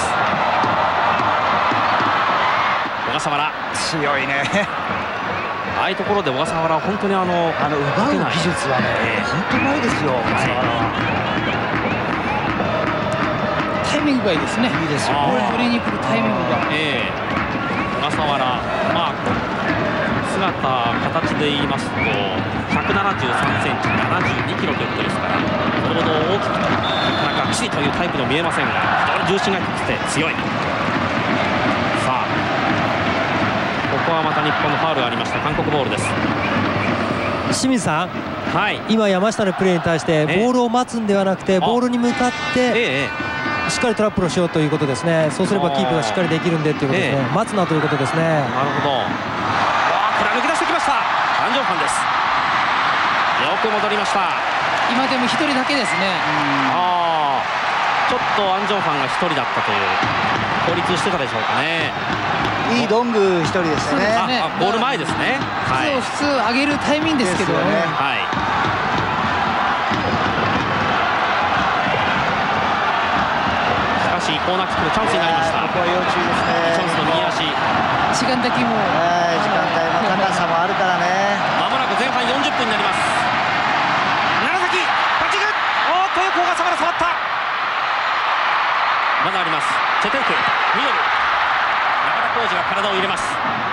小笠原強いね。 ああいうところで小笠原は本当にあのあの奪う技術はね、えー、本当にうまいですよ、小笠原は。 タイミングがいいですね。 いいですよ、 ボール取りに来るタイミングが。 ええー、小笠原、まあ姿形で言いますとひゃくななじゅうさんセンチ、ななじゅうにキロということですから、それほど大きくなかなかがっちりというタイプにも見えませんが、非常に重心が低くて強い。さあここはまた日本のファウルがありました。韓国ボールです。 清水さん、 はい、 今山下のプレーに対してボールを待つんではなくて、ボールに向かってしっかりトラップをしようということですね。そうすればキープがしっかりできるんでということですね。待つなということですね。 なるほど。わあ、これは抜け出してきました。アン・ジョンファンです。よく戻りました。 今でもひとりだけですね。 ああ、ちょっとアン・ジョンファンがひとりだったという、孤立してたでしょうかね。 いいドングひとりですね。 あ、ゴール前ですね。 はい、普通上げるタイミングですけどね。 はい。しかしコーナーキックのチャンスになりました。 ここは要注意ですね。 チャンスの右足。 時間的も、 はい、時間帯も高さもあるからね。 まもなく前半よんじゅっぷんになります。楢崎パッチング、おーっとよく小笠原触った。まだあります。チェテンクミドル、中田浩二が体を入れます。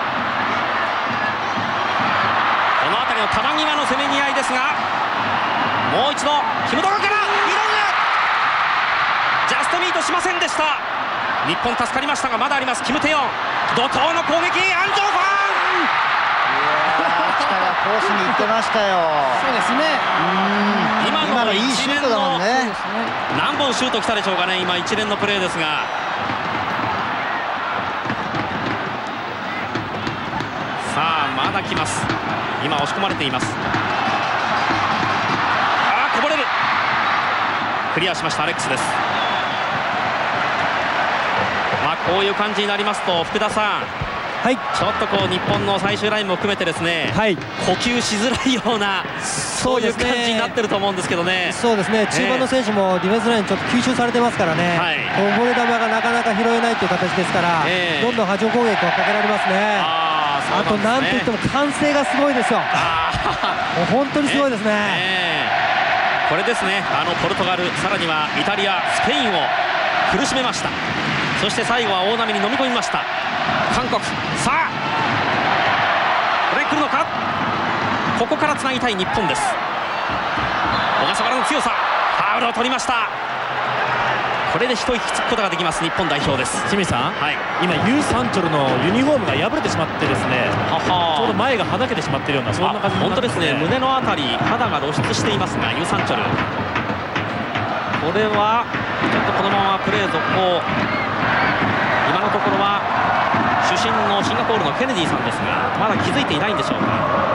この辺りの球際のせめぎ合いですが、もう一度キム・ドガからミドル、ジャストミートしませんでした。日本助かりましたが、まだあります。キム・テヨン、怒涛の攻撃、アン・ジョンファン。 秋田がコースに行ってましたよ。 そうですね。 今のいいシュートだもんね。 何本シュート来たでしょうかね。今一連のプレーですが、さあまだ来ます。今押し込まれています。あー、こぼれる。クリアしました。アレックスです。まあこういう感じになりますと、福田さん、 はい、 ちょっとこう日本の最終ラインも含めてですね、はい、呼吸しづらいような、そういう感じになってると思うんですけどね。 そうですね、中盤の選手もディフェンスラインちょっと吸収されてますからね、はい、こぼれ球がなかなか拾えないという形ですから、えー、どんどん波状攻撃をかけられますね。あー、そうなんですね。あとなんといっても歓声がすごいですよ。もう本当にすごいですね。 えー、これですね、あのポルトガル、さらにはイタリア、スペインを苦しめました。そして最後は大波に飲み込みました韓国。さあこれ来るのか。ここからつなぎたい日本です。小笠原の強さ、ファウルを取りました。これで一息つくことができます日本代表です。 清水さん、はい、今ユー・サンチョルのユニフォームが破れてしまってですね、ははちょうど前がはだけてしまっているような、そんな感じになってますね。 本当ですね、胸のあたり肌が露出していますが、ユー・サンチョル、これはちょっとこのままプレー続行。今のところは主審のシンガポールのケネディさんですが、まだ気づいていないんでしょうか。さ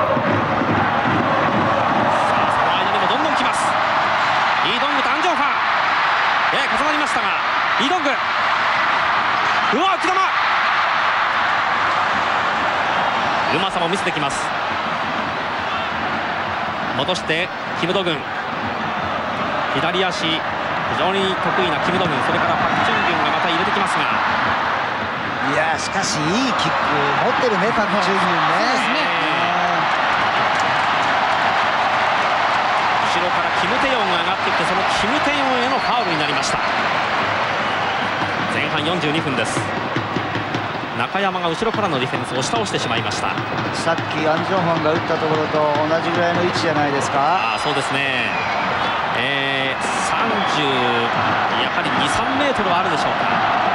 あその間にもどんどん来ます。イ・ドングとアン・ジョンファン、やや重なりましたが、イ・ドング、うわ浮き球、うまさも見せてきます。戻してキム・ドグン、左足非常に得意なキム・ドグン、それからパク・チュンギュンがまた入れてきますが、 いやしかしいいキック持ってるね、パク・チュンギュンね。 後ろからキム・テヨンが上がってきて、そのキム・テヨンへのファウルになりました。前半よんじゅうにふんです。中山が後ろからのディフェンスを押し倒してしまいました。 さっきアン・ジョンファンが打ったところと同じぐらいの位置じゃないですか。 ああ、そうですね。えー、さんじゅうやはりに、さんメートルはあるでしょうか。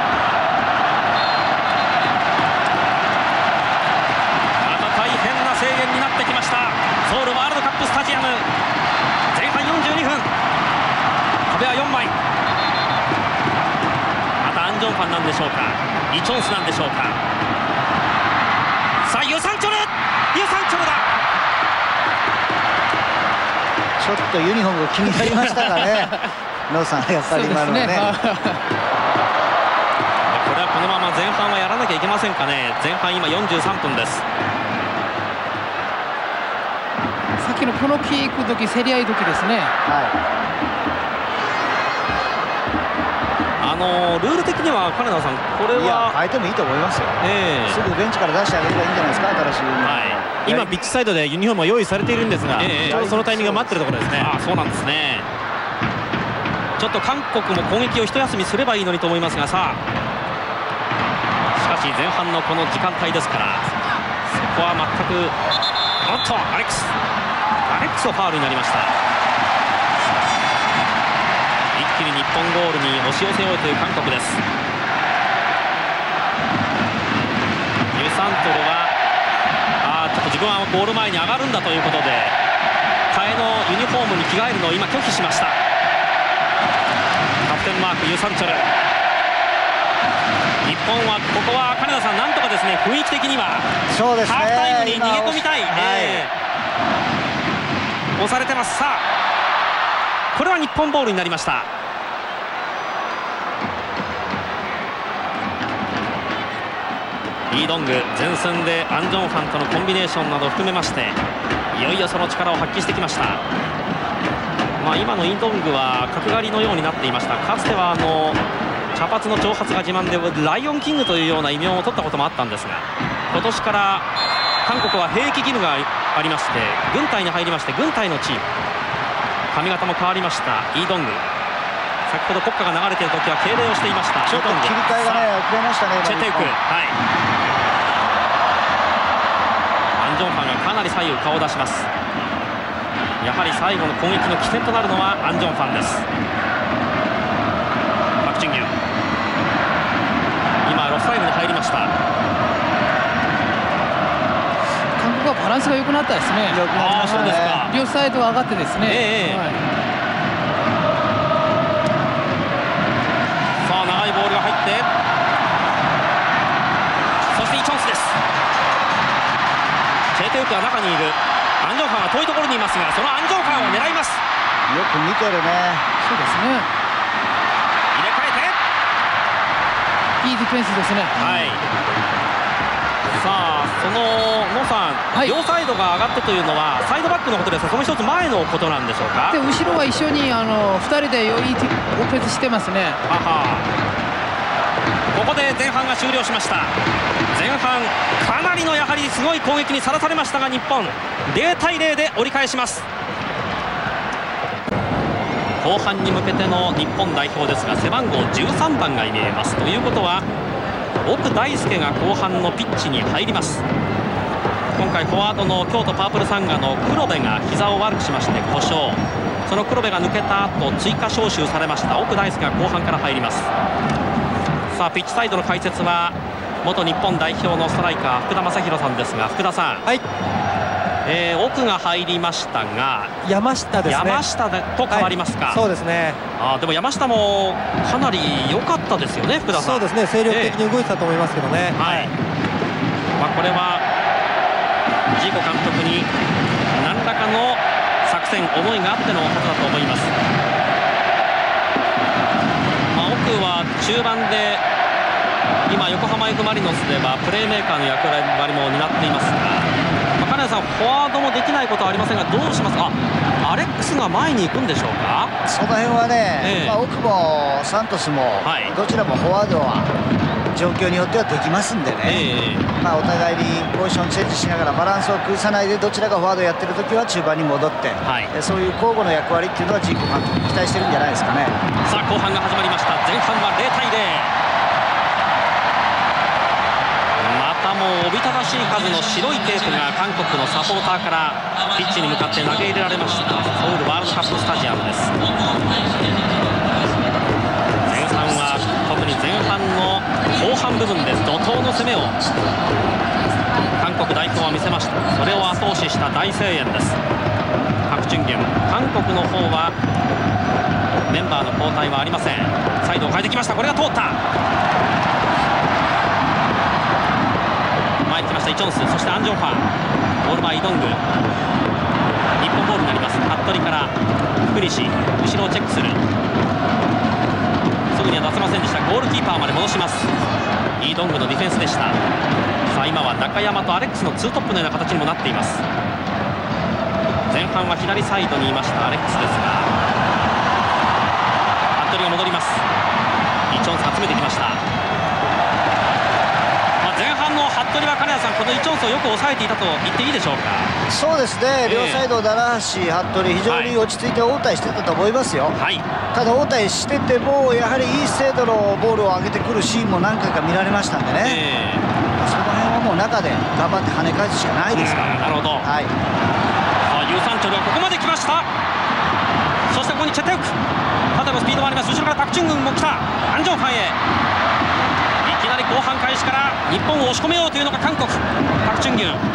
また大変な制限になってきました。ソウルワールドカップスタジアム、前半よんじゅうにふん、壁はよんまい。またアン・ジョンファンなんでしょうか、イ・チョンスなんでしょうか。さあユ・サンチョル、ユ・サンチョルだ。 ちょっとユニフォームが気になりましたかねノーさん、やっぱり今のはねこれはこのまま前半はやらなきゃいけませんかね。前半今よんじゅうさんぷんです。 さっきのこのキック時、競り合い時ですね。 はい、 のルール的には金田さん、これは変えてもいいと思いますよ、えー、すぐベンチから出してあげればいいんじゃないですか、新しいユニフォーム、はい、 今、ピッチサイドでユニフォームが用意されているんですが、えー、ちょうどそのタイミングが待ってるところですね。 あ、そうなんですね。ちょっと韓国も攻撃を一休みすればいいのにと思いますが、さあしかし前半のこの時間帯ですから、そこは全く、おっとアレックスアレックスのファウルになりました。一気に日本ゴールに押し寄せようという韓国です。ユサントルはあちょっと自分はゴール前に上がるんだということで、替えのユニフォームに着替えるのを今拒否しました。キャプテンマークユサンチョル。日本はここは金田さん、なんとかですね、雰囲気的にはそうですね、 ハーフタイムに逃げ込みたい、はい、えー、押されてます。さあこれは日本ボールになりました。イ・ドング、前線でアン・ジョンファンとのコンビネーションなどを含めまして、いよいよその力を発揮してきました。まあ、今のイ・ドングは角刈りのようになっていました。かつてはあの茶髪の長髪が自慢でライオンキングというような異名を取ったこともあったんですが、今年から韓国は兵役義務がありまして、軍隊に入りまして、軍隊のチーム、髪型も変わりました。イ・ドング、先ほど国歌が流れている時は敬礼をしていました。 ちょっと切り替えがね遅れましたね。 チェテウク、はい、アン・ジョンファンがかなり左右顔を出します。やはり最後の攻撃の起点となるのはアン・ジョンファンです。パク・チンギュン、今ロスタイムに入りました。 韓国はバランスが良くなったですね。 良くなりましたね。 両サイドが上がってですね、えーはい、 さあ長いボールが入って、そしてイ・チョンスです。チェテウクは中にいる。アン・ジョンファンは遠いところにいますが、そのアン・ジョンファンを狙います。 よく見てるね。 そうですね、 入れ替えていいディフェンスですね。 はい、さあそのノさん、はい、両サイドが上がってというのはサイドバックのことですが、その一つ前のことなんでしょうか。 で後ろは一緒にあのふたりでいいオフェンスしてますね。 あはここで前半が終了しました。前半かなりのやはりすごい攻撃にさらされましたが、日本ゼロたいゼロで折り返します。後半に向けての日本代表ですが、背番号じゅうさんばんが見えます。ということは奥大輔が後半のピッチに入ります。今回フォワードの京都パープルサンガの黒部が膝を悪くしまして故障、その黒部が抜けた後追加招集されました奥大輔が後半から入ります。さあピッチサイドの解説は元日本代表のストライカー福田正博さんですが、福田さん、 はい、 えー、奥が入りましたが山下ですね。 山下と変わりますか。はい、 そうですね。 あでも山下もかなり良かったですよね、福田さん。 そうですね、精力的に動いてたと思いますけどね。 えー、はい、まあ、これはジーコ監督に何らかの作戦思いがあってのことだと思います。まあ、奥は中盤で今横浜 F ・マリノスではプレーメーカーの役割も担っていますが、まあ、金谷さんフォワードもできないことはありませんが、どうしますか。あアレックスが前に行くんでしょうか。 その辺はね、えーまあ、奥もサントスも、はい、どちらもフォワードは状況によってはできますんでね、えーまあ、お互いにポジションチェンジしながらバランスを崩さないで、どちらがフォワードやってるときは中盤に戻って、はい、そういう交互の役割っていうのはジーコ監督期待してるんじゃないですかね。 さあ後半が始まりました。前半はゼロたいゼロ、またもうおびただしい数の白いテープが韓国のサポーターからピッチに向かって投げ入れられましたソウルワールドカップスタジアムです。前半は特に前半の後半部分で怒涛の攻めを韓国代表は見せました。それを後押しした大声援です。パク・チュンギュン、韓国の方はメンバーの交代はありません。サイドを変えてきました。これが通った。前に来ましたイ・チョンス、そしてアン・ジョンファン、ゴール前イ・ドング、日本ボールになります。服部から福西、後ろをチェックする。すぐには出せませんでした。ゴールキーパーまで戻します。イ・ドングのディフェンスでした。さあ今は中山とアレックスのツートップのような形にもなっています。前半は左サイドにいましたアレックスですが、服部が戻ります。イ・チョン集めてきました。前半の服部は金谷さん、このイ・チョンスをよく抑えていたと言っていいでしょうか。 そうですね、両サイド、奈良橋、服部、非常に落ち着いて応対してたと思いますよ、はい、ただ応対してても、やはりいい精度のボールを上げてくるシーンも何回か見られましたんでね、えー、その辺はもう中で頑張って跳ね返すしかないですから。 なるほど、はい、さあユーサンチョルはここまで来ました。そしてここにチェテウク、縦のスピードもあります。後ろからパク・チュングンも来た。アン・ジョンファンへいきなり後半開始から日本を押し込めようというのが韓国。パク・チュンギュン、パ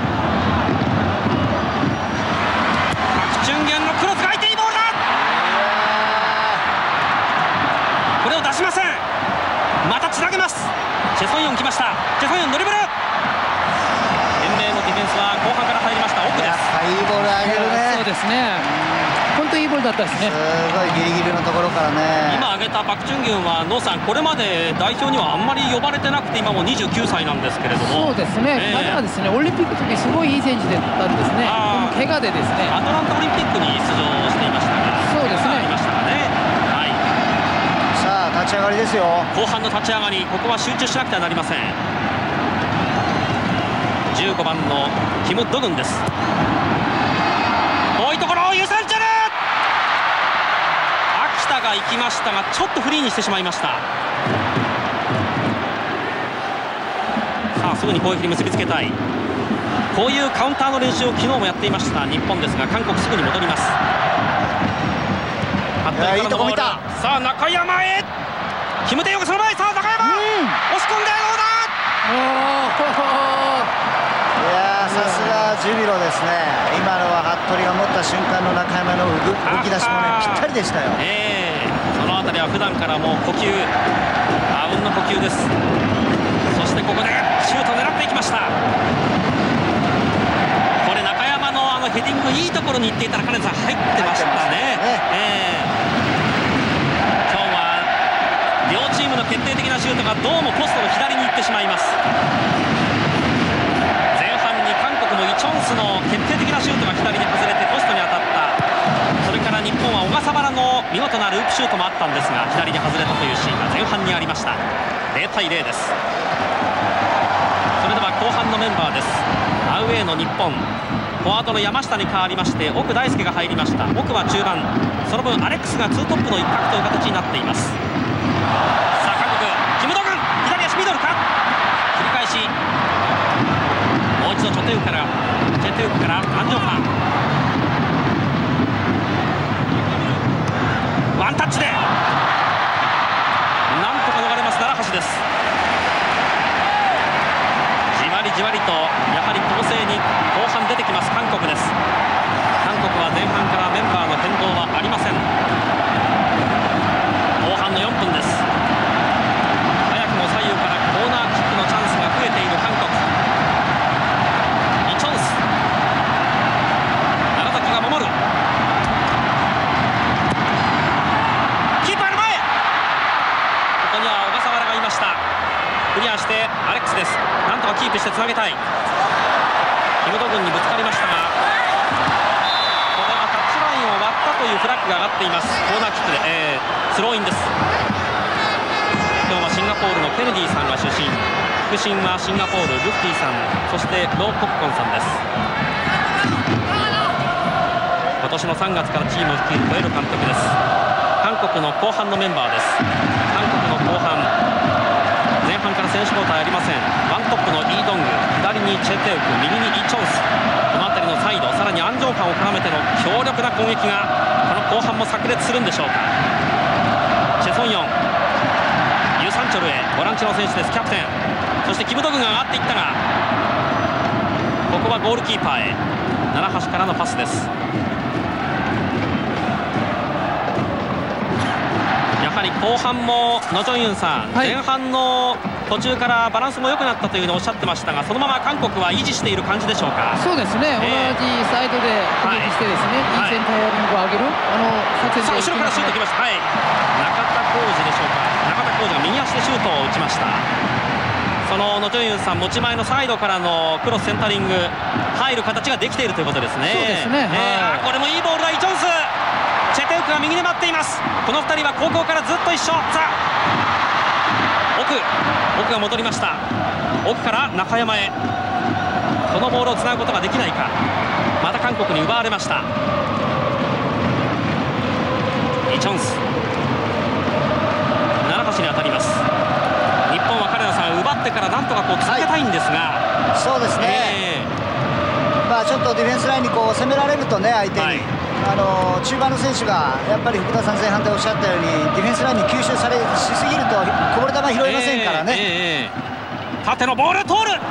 ク・チュンギュンのクロスが空いていいボールだ。これを出しません。またつなげます。チェソンヨン来ました。チェソンヨンドリブル。懸命のディフェンスは後半から入りました。奥です。 やっぱいいボール上げるね。 そうですね、本当にいいボールだったですね。 すごいギリギリのところからね。 今挙げたパク・チュンギュンはノーさん、これまで代表にはあんまり呼ばれてなくて、今もにじゅうきゅうさいなんですけれども。 そうですね、 えー、 彼はですねオリンピックの時すごいいい選手だったんですね。怪我でですねアトランタオリンピックに出場していましたが、 そうですね、 ありましたかね。はい、 さあ立ち上がりですよ。 後半の立ち上がり、ここは集中しなくてはなりません。じゅうごばんのキム・ドグンです。遠いところユサンチャル、秋田が行きましたがちょっとフリーにしてしまいました。さあすぐに攻撃に結びつけたい。こういうカウンターの練習を昨日もやっていました日本ですが、韓国すぐに戻ります。 いいとこ見た。 さあ中山へ、キム・テヨがその前。さあ中山、うん、押し込んでどうだ。 いやさすがジュビロですね。今のは服部が持った瞬間の中山の動き出しもねぴったりでしたよ。 えー、そのあたりは普段からもう呼吸、あうんの呼吸です。そしてここでシュート狙っていきました。これ中山のあのヘディングいいところに行っていたら金田さん入ってましたね。えー、今日は両チームの決定的なシュートがどうもポストの左に行ってしまいます。イ・チョンスの決定的なシュートが左に外れてポストに当たった。それから日本は小笠原の見事なループシュートもあったんですが左に外れたというシーンが前半にありました。ゼロたいゼロです。それでは後半のメンバーです。アウェーの日本、フォワードの山下に代わりまして奥大輔が入りました。奥は中盤、その分アレックスがツートップの一角という形になっています。さあ韓国、キム・ドグン左足ミドルか、繰り返しもう一度チョテウからチェテウからアン・ジョンファン、ワンタッチでなんとか逃れます奈良橋です。じわりじわりとやはり攻勢に後半出てきます韓国です。韓国は前半からメンバーの変動はありません。後半のよんぷんです。早くも左右からコーナーキックのチャンスが増えている韓国。イ・チョンス、楢崎が守る。キーパーの前、ここには小笠原がいました。クリアしてアレックスです。なんとかキープしてつなげたい。キム・ドグンにぶつかりましたが、これはタッチラインを割ったというフラッグが上がっています。コーナーキックで、えー、スローインです。今日はシンガポールのケネディさんが主審、副審はシンガポールルフティさん、そしてロー・コッコンさんです。今年のさんがつからチームを率いるコエル監督です。韓国の後半のメンバーです。韓国の後半、前半から選手交代ありません。ワントップのイ・ドング、左にチェテウク、右にイ・チョンス、この辺りのサイド、さらにアン・ジョンファンを絡めての強力な攻撃がこの後半も炸裂するんでしょうか。チェソンヨン、ユ・サンチョルへ、ボランチの選手です。キャプテン、そしてキム・ドグンが上がっていったが、ここはゴールキーパーへ、奈良橋からのパスです。やはり後半もノ・ジョンユンさん、はい、前半の途中からバランスも良くなったというふうにおっしゃってましたが、そのまま韓国は維持している感じでしょうか。 そうですね、えー、同じサイドで攻撃してですね、はい、いいセンターリングを上げる、あの作戦で、 後ろからシュートきました。はい、中田浩二でしょうか。中田浩二が右足でシュートを打ちました。そのノ・ジョンユンさん持ち前のサイドからのクロスセンタリング入る形ができているということですね。 そうですね、 えー、これもいいボールだ。イ・チョンス、チェテウクが右で待っています。このふたりは高校からずっと一緒。さあ奥が戻りました。奥から中山へ、このボールをつなぐことができないか。また韓国に奪われました。イ・チョンス、奈良橋に当たります。日本は金田さん、奪ってからなんとかこう続けたいんですが、 はい、そうですね、えー、まあちょっとディフェンスラインにこう攻められるとね、相手に、はい、あの中盤の選手がやっぱり福田さん前半でおっしゃったようにディフェンスラインに吸収されしすぎるとこぼれ球拾えませんからね、えーえー、縦のボール通る、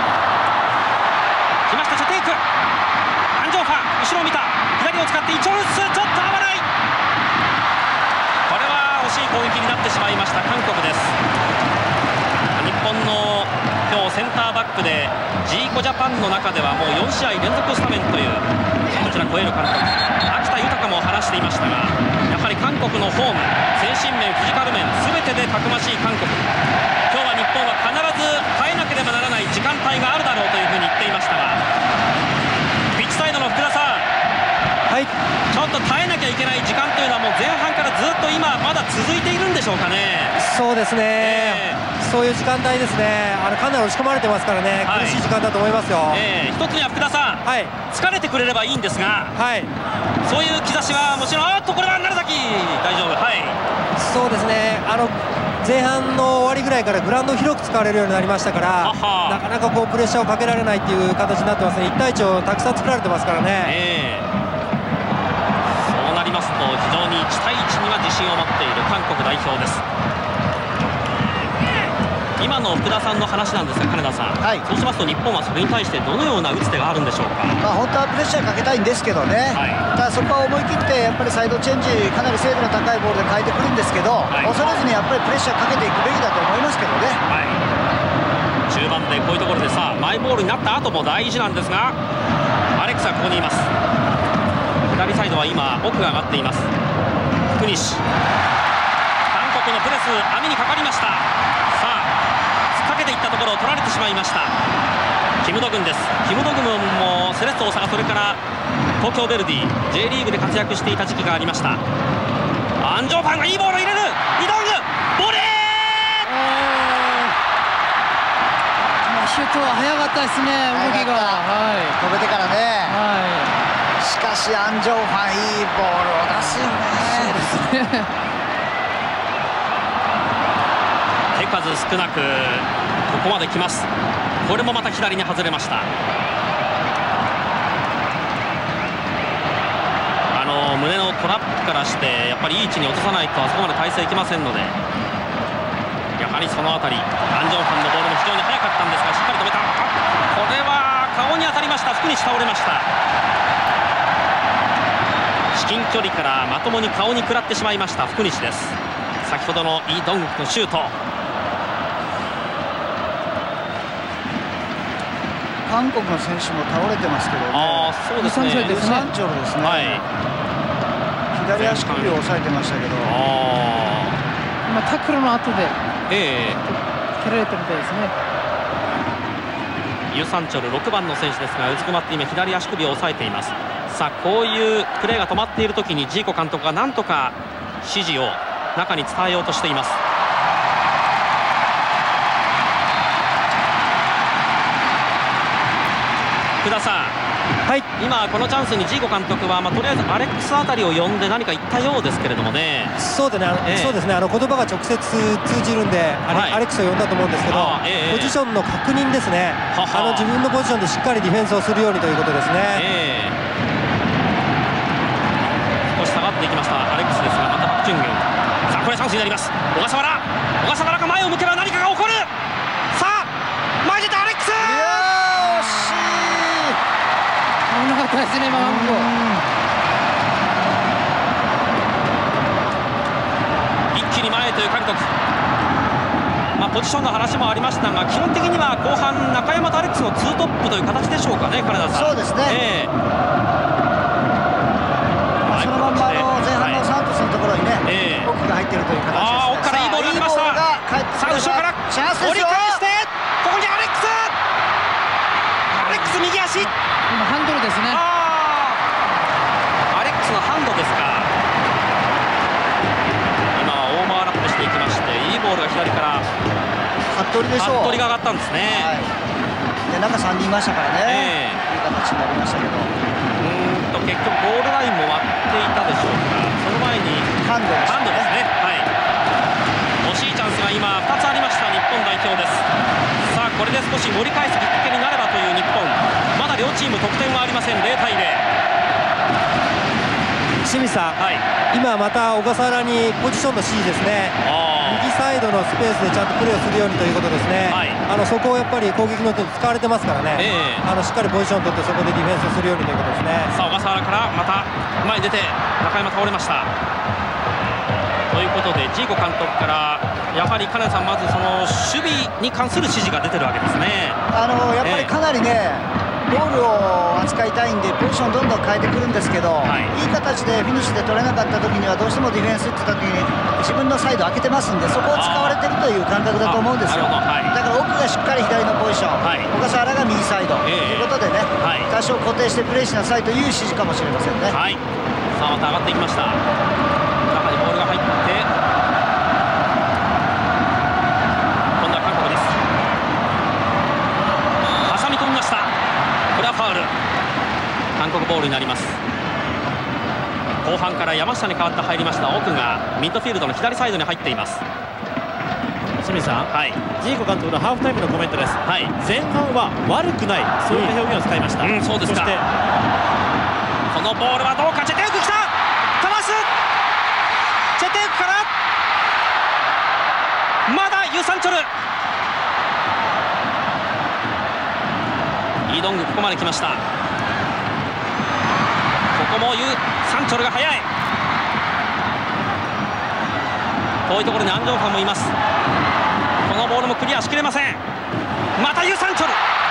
来ました、チョテイク、アン・ジョンファン後ろを見た、左を使ってイ・チョンス、ちょっと合わない、これは惜しい攻撃になってしまいました韓国です。日本の今日センターバックでジーコジャパンの中ではもうよん試合連続スタメンというこちらコエル監督、秋田豊も話していましたが、やはり韓国のフォーム、精神面、フィジカル面全てでたくましい韓国、今日は日本は必ず耐えなければならない時間帯があるだろうというふうに言っていましたが、ピッチサイドの福田さん、はい、ちょっと耐えなきゃいけない時間というのはもう前半からずっと今まだ続いているんでしょうかね。 そうですね、えー、そういう時間帯ですね。あのかなり押し込まれてますからね、はい、苦しい時間だと思いますよ。 えー、一つには福田さん、はい、疲れてくれればいいんですが、はい、そういう兆しはもちろん、あっとこれは楢崎大丈夫、はい、 そうですね、あの前半の終わりぐらいからグラウンドを広く使われるようになりましたから、なかなかこうプレッシャーをかけられないっていう形になってますね。いち対いちをたくさん作られてますからね、えー、そうなりますと非常にいち対いちには自信を持っている韓国代表です。今の福田さんの話なんですが、金田さん、はい、そうしますと日本はそれに対してどのような打つ手があるんでしょうか。 まあ、本当はプレッシャーかけたいんですけどね、はい、ただそこは思い切ってやっぱりサイドチェンジ、かなり精度の高いボールで変えてくるんですけど、はい、恐れずにやっぱりプレッシャーかけていくべきだと思いますけどね、はい、 中盤でこういうところでさあマイボールになった後も大事なんですが、アレックスはここにいます。左サイドは今奥が上がっています。福西、韓国のプレス網にかかりました。さあかけていったところを取られてしまいました。キム・ドグンです。キム・ドグンもセレッソ大阪、それから東京ヴェルディ J リーグで活躍していた時期がありました。アン・ジョンファンがいいボールを入れる、イ・ドングボレー、 シュートは早かったですね、動きが、はい、 止めてからね、はい、しかしアン・ジョンファンいいボールを出すよね。 そうですね手数少なくここまで来ます。これもまた左に外れました。あの胸のトラップからしてやっぱりいい位置に落とさないとあそこまで体勢いきませんので、やはりその辺りアン・ジョンファンのボールも非常に速かったんですがしっかり止めた。これは顔に当たりました。福西倒れました。至近距離からまともに顔に食らってしまいました福西です。先ほどのイ・ドングクのシュート、 韓国の選手も倒れてますけどね。 ああ、そうですね。 ユ・サンチョルですね。はい、左足首を押さえてましたけど。 あ今タックルの後で、 ええー、蹴られたみたいですね。 ユ・サンチョルろくばんの選手ですがうずくまって今左足首を押さえています。さあこういうプレーが止まっている時にジーコ監督がなんとか指示を中に伝えようとしています。福田さん、はい、今このチャンスにジーコ監督は、まあ、とりあえずアレックスあたりを呼んで何か言ったようですけれどもね。 そうでね、えー、そうですね、あの言葉が直接通じるんで、はい、アレックスを呼んだと思うんですけど、えー、ポジションの確認ですね。ははあの自分のポジションでしっかりディフェンスをするようにということですね。えー、少し下がっていきましたアレックスですが、またパク・チュンギュン、さあこれチャンスになります。小笠原、小笠原が前を向けば何かが起こる。さあ前に出たアレックス、 危なかったですね、今一気に前という韓国、まあ、ポジションの話もありましたが基本的には後半中山とアレックスのツートップという形でしょうかね、金田さん。 そうですね、えー、そのまんまの前半のサントスのところにね、えー、奥が入っているという形です。 ああ、奥からいいボールが出ました。さあ後ろからチャンスですよ。 折り返してここにアレックス、アレックス右足、 今ハンドルですね。 アレックスのハンドですか。今はオーバーラップしていきましていいボールがは左から服部でしょう。 服部が上がったんですね。 はい、で中さんにんいましたからね、えー、いい形になりましたけど、 うんと結局ゴールラインも割っていたでしょうか。その前にハンドですね。 ハンドですね。はい、惜しいチャンスが今ふたつありました日本代表です。さあこれで少し盛り返すきっかけになればという日本。まだ両チーム得点はありません。ゼロたいゼロ。 清水さん、はい、今また小笠原にポジションの指示ですね。右サイドのスペースでちゃんとプレーをするようにということですね。はい、あのそこをやっぱり攻撃の手に使われてますからね、えー、あのしっかりポジションを取ってそこでディフェンスをするようにということですね。 さあ小笠原からまた前に出て中山倒れました。ということでジーコ監督からやはり金谷さん、まずその守備に関する指示が出てるわけですね。 あのやっぱりかなりね、えー、ボールを扱いたいんでポジションどんどん変えてくるんですけど、はい、いい形でフィニッシュで取れなかった時にはどうしてもディフェンスって時に自分のサイド開けてますんで、そこを使われてるという感覚だと思うんですよ。はい、だから奥がしっかり左のポジション、はい、小笠原が右サイド、えー、ということでね、はい、多少固定してプレーしなさいという指示かもしれませんね。はい、 さあまた上がっていきました。中にボールが入って今度は韓国です。挟み込みました。これはファウル。韓国ボールになります。後半から山下に代わって入りました奥がミッドフィールドの左サイドに入っています。 清水さん、はい、ジーコ監督のハーフタイムのコメントです。はい、前半は悪くない、そういった表現を使いました。 うんうん、そうですか。そしてこのボールはどうか。チェテウク来た。かわす。チェテウクからまだユ・サンチョル。イ・ドングここまで来ました。ここもユ・サンチョルが速い。遠いところにアン・ジョンファンもいます。このボールもクリアしきれません。またユ・サンチョル。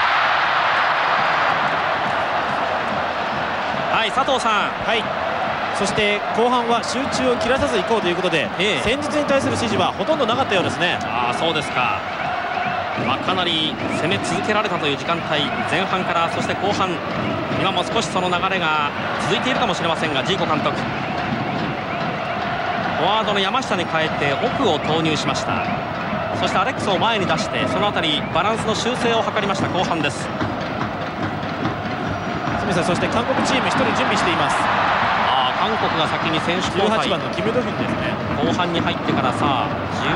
はい、佐藤さん、 はい、そして後半は集中を切らさずいこうということで、ええ、戦術に対する指示はほとんどなかったようですね。 ああ、そうですか。まあ、かなり攻め続けられたという時間帯、前半からそして後半、今も少しその流れが続いているかもしれませんが、ジーコ監督、フォワードの山下に変えて奥を投入しました。そしてアレックスを前に出して、そのあたりバランスの修正を図りました。後半です。 そして韓国チームひとり準備しています。 ああ、韓国が先に選手交代。 じゅうはちばんのキム・ドフンですね。 後半に入ってからさあじゅう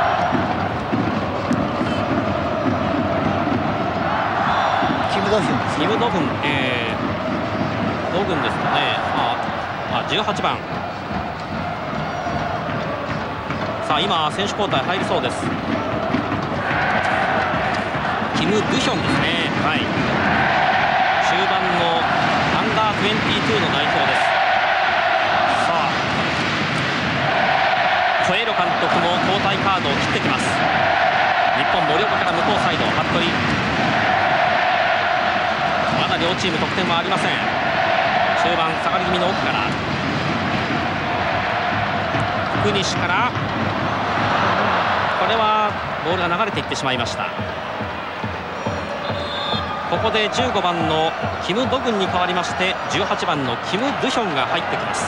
キム・ドフンです、 ね、キム・ドフン、えー、ドフンですかね。ああ、じゅうはちばん。さあ今選手交代入りそうです。キム・ドゥヒョンですね。はい、中盤のアンダーにじゅうにの代表です。さあコエロ監督も交代カードを切ってきます。日本森岡から向こうサイド服部。まだ両チーム得点はありません。中盤下がり気味の奥から福西から、これはボールが流れていってしまいました。ここでじゅうごばんのキム・ドグンに代わりましてじゅうはちばんのキム・ドゥヒョンが入ってきます。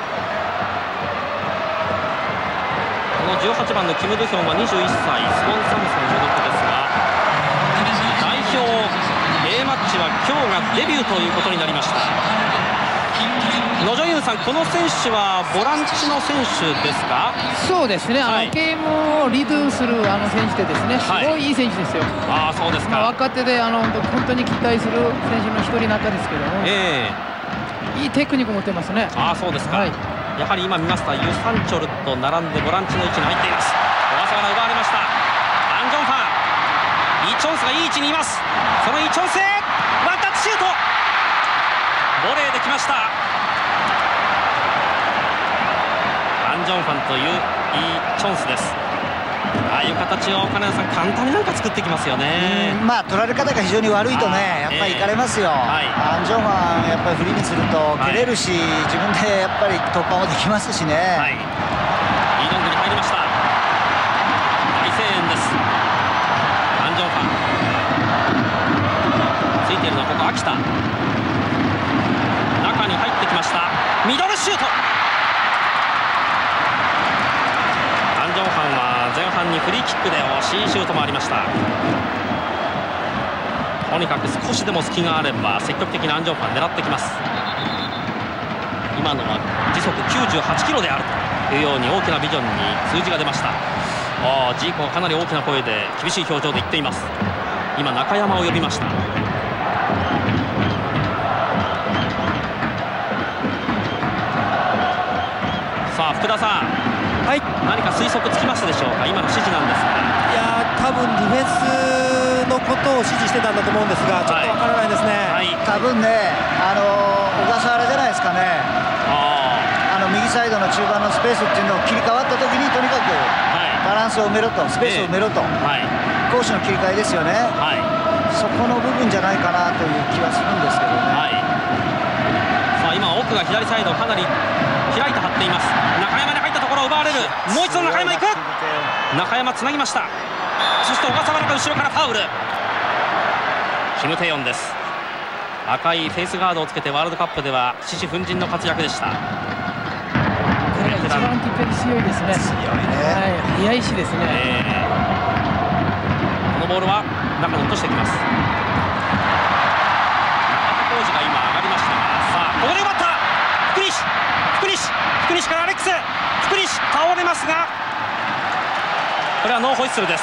このじゅうはちばんのキム・ドゥヒョンはにじゅういっさい、スウォン・サムソン所属ですが、代表 A マッチは今日がデビューということになりました。野ジョユンさん、この選手はボランチの選手ですか？ そうですね、はい、あのゲームをリードするあの選手でですね、すごいいい選手ですよ。 はい、ああ、そうですか。 まあ、若手であの本当に期待する選手の一人中ですけども、えー、いいテクニック持ってますね。 ああ、そうですか。はい、やはり今見ますとユ・サンチョルと並んでボランチの位置に入っています。小笠原奪われました。アン・ジョンファン、イ・チョンスがいい位置にいます。そのイ・チョンスへワンタッチシュート、ボレーできました。アン・ジョンファンというイ・チョンスです。ああいう形を金谷さん、簡単になんか作ってきますよね。 まあ取られ方が非常に悪いとね、やっぱりいかれますよ。えーはい、アン・ジョンファンやっぱりフリーにすると蹴れるし、はい、自分でやっぱり突破もできますしね。はい、 イ・ドングに入りました。大声援です。アン・ジョンファンついているのはここ秋田、中に入ってきました。ミドルシュート。アン・ジョンファンは前半にフーキックで惜しいシュートもありました。とにかく少しでも隙があれば積極的なアン・ジョンファン狙ってきます。今のは時速きゅうじゅうはちキロであるというように大きなビジョンに数字が出ました。あジーコがかなり大きな声で厳しい表情で言っています。今中山を呼びました。さあ福田さん、はい、何か推測つきますでしょうか。今の指示なんですが、 いや多分ディフェンスのことを指示してたんだと思うんですが、ちょっとわからないですね。 はいはい、多分ね、あの小笠原じゃないですかね。あの右サイドの中盤のスペースっていうのを切り替わった時にとにかくバランスを埋めろと、スペースを埋めろと、はい、攻守の切り替えですよね。はい、そこの部分じゃないかなという気はするんですけどね。はい、 さあ今奥が左サイドかなり開いて張っています。中山に入ったところを奪われる。もう一度中山行く。中山つなぎました。そして小笠原が後ろからファウル。キム・テヨンです。赤いフェイスガードをつけてワールドカップでは獅子奮迅の活躍でした。 これが一番キックに強いですね。強いね、はい、速いしですね、えー、このボールは中に落としてきます。中田浩二が今上がりましたが、さあここで奪った。福西福西福西からアレックス。福西倒れますが、これはノーホイッスルです。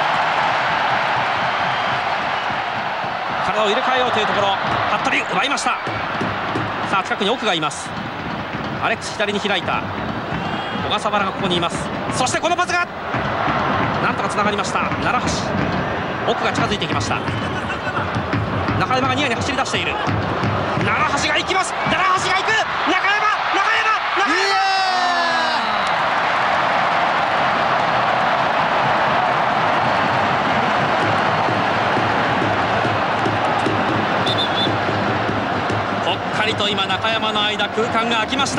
体を入れ替えようというところ、服部奪いました。さあ近くに奥がいます。アレックス左に開いた。小笠原がここにいます。そしてこのパスがなんとかつながりました。奈良橋、奥が近づいてきました。中山がニアに走り出している。奈良橋が行きます。奈良橋が行く。中山中山中山、と今中山の間空間が空きました。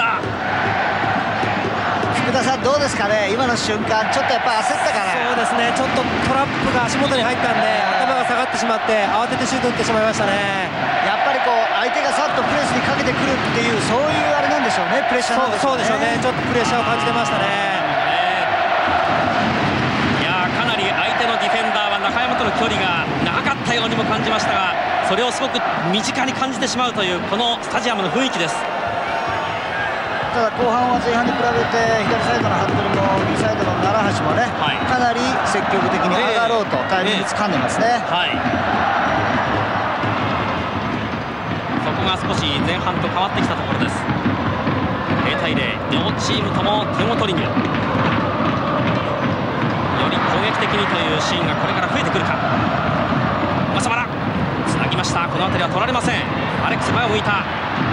福田さんどうですかね、今の瞬間ちょっとやっぱ焦ったかな。 そうですね、ちょっとトラップが足元に入ったんで頭が下がってしまって慌ててシュート打ってしまいましたね。 やっぱりこう相手がさっとプレスにかけてくるっていうそういうあれなんでしょうね、プレッシャーなんでしょうね。 そうでしょうね、ちょっとプレッシャーを感じてましたね。 いやかなり相手のディフェンダーは中山との距離が長かったようにも感じましたが、それをすごく身近に感じてしまうというこのスタジアムの雰囲気です。 ただ後半は前半に比べて左サイドの服部も右サイドの奈良橋もね、はい、かなり積極的に上がろうとタイミング掴んでますね。えーえーはい、 そこが少し前半と変わってきたところです。ゼロたいゼロ、両チームとも点を取りにより攻撃的にというシーンがこれから増えてくるか。小笠原つなぎました。この辺りは取られません。アレックス前を向いた。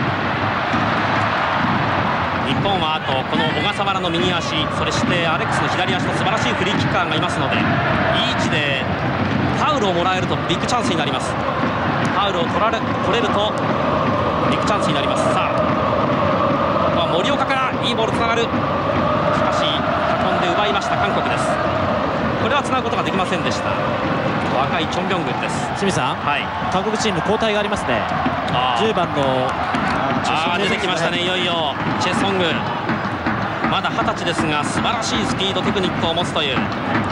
日本はあとこの小笠原の右足、そしてアレックスの左足と素晴らしいフリーキッカーがいますので、いい位置でファウルをもらえるとビッグチャンスになります。ファウルを取られ取れるとビッグチャンスになります。さあ森岡からいいボールつながる。しかし運んで奪いました韓国です。これはつなぐことができませんでした。若いチョン・ビョングンです。 清水さん、はい、韓国チーム交代がありますね。じゅうばんのあ出てきましたね。いよいよチェ・ソング、まだはたちですが素晴らしいスピードテクニックを持つという。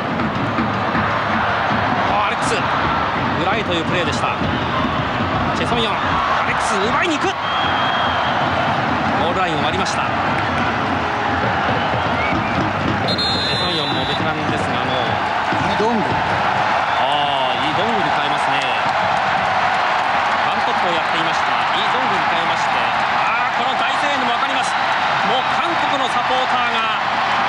アレックス裏へというプレーでした。チェ・ソンヨン、アレックス奪いに行く。ゴールラインを割りました。チェ・ソンヨンもベテランですが、もうイ・ドング、 あイ・ドングに変えますね。ワントップをやっていましたイ・ドングに変えまして、あこの大声援でも分かります。もう韓国のサポーターが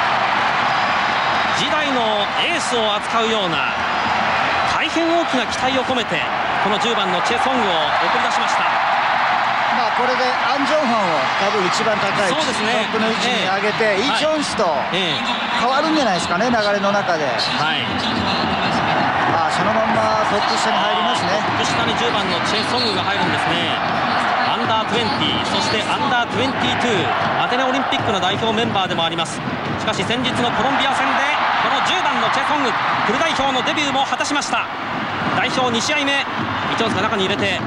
時代のエースを扱うような大変大きな期待を込めてこのじゅうばんのチェ・ソングを送り出しました。 まあこれでアン・ジョンファンを多分一番高いトップの位置に上げて、イ・チョンスと変わるんじゃないですかね、流れの中で。はい、まあそのまんまトップ下に入りますね。 トップ下にじゅうばんのチェ・ソングが入るんですね。アンダーにじゅう、そしてアンダーにじゅうに、アテネオリンピックの代表メンバーでもあります。しかし先日のコロンビア戦でこのじゅうばんのチェ・ソング、フル代表のデビューも果たしました。代表に試合目、イ・チョンスが中に入れて、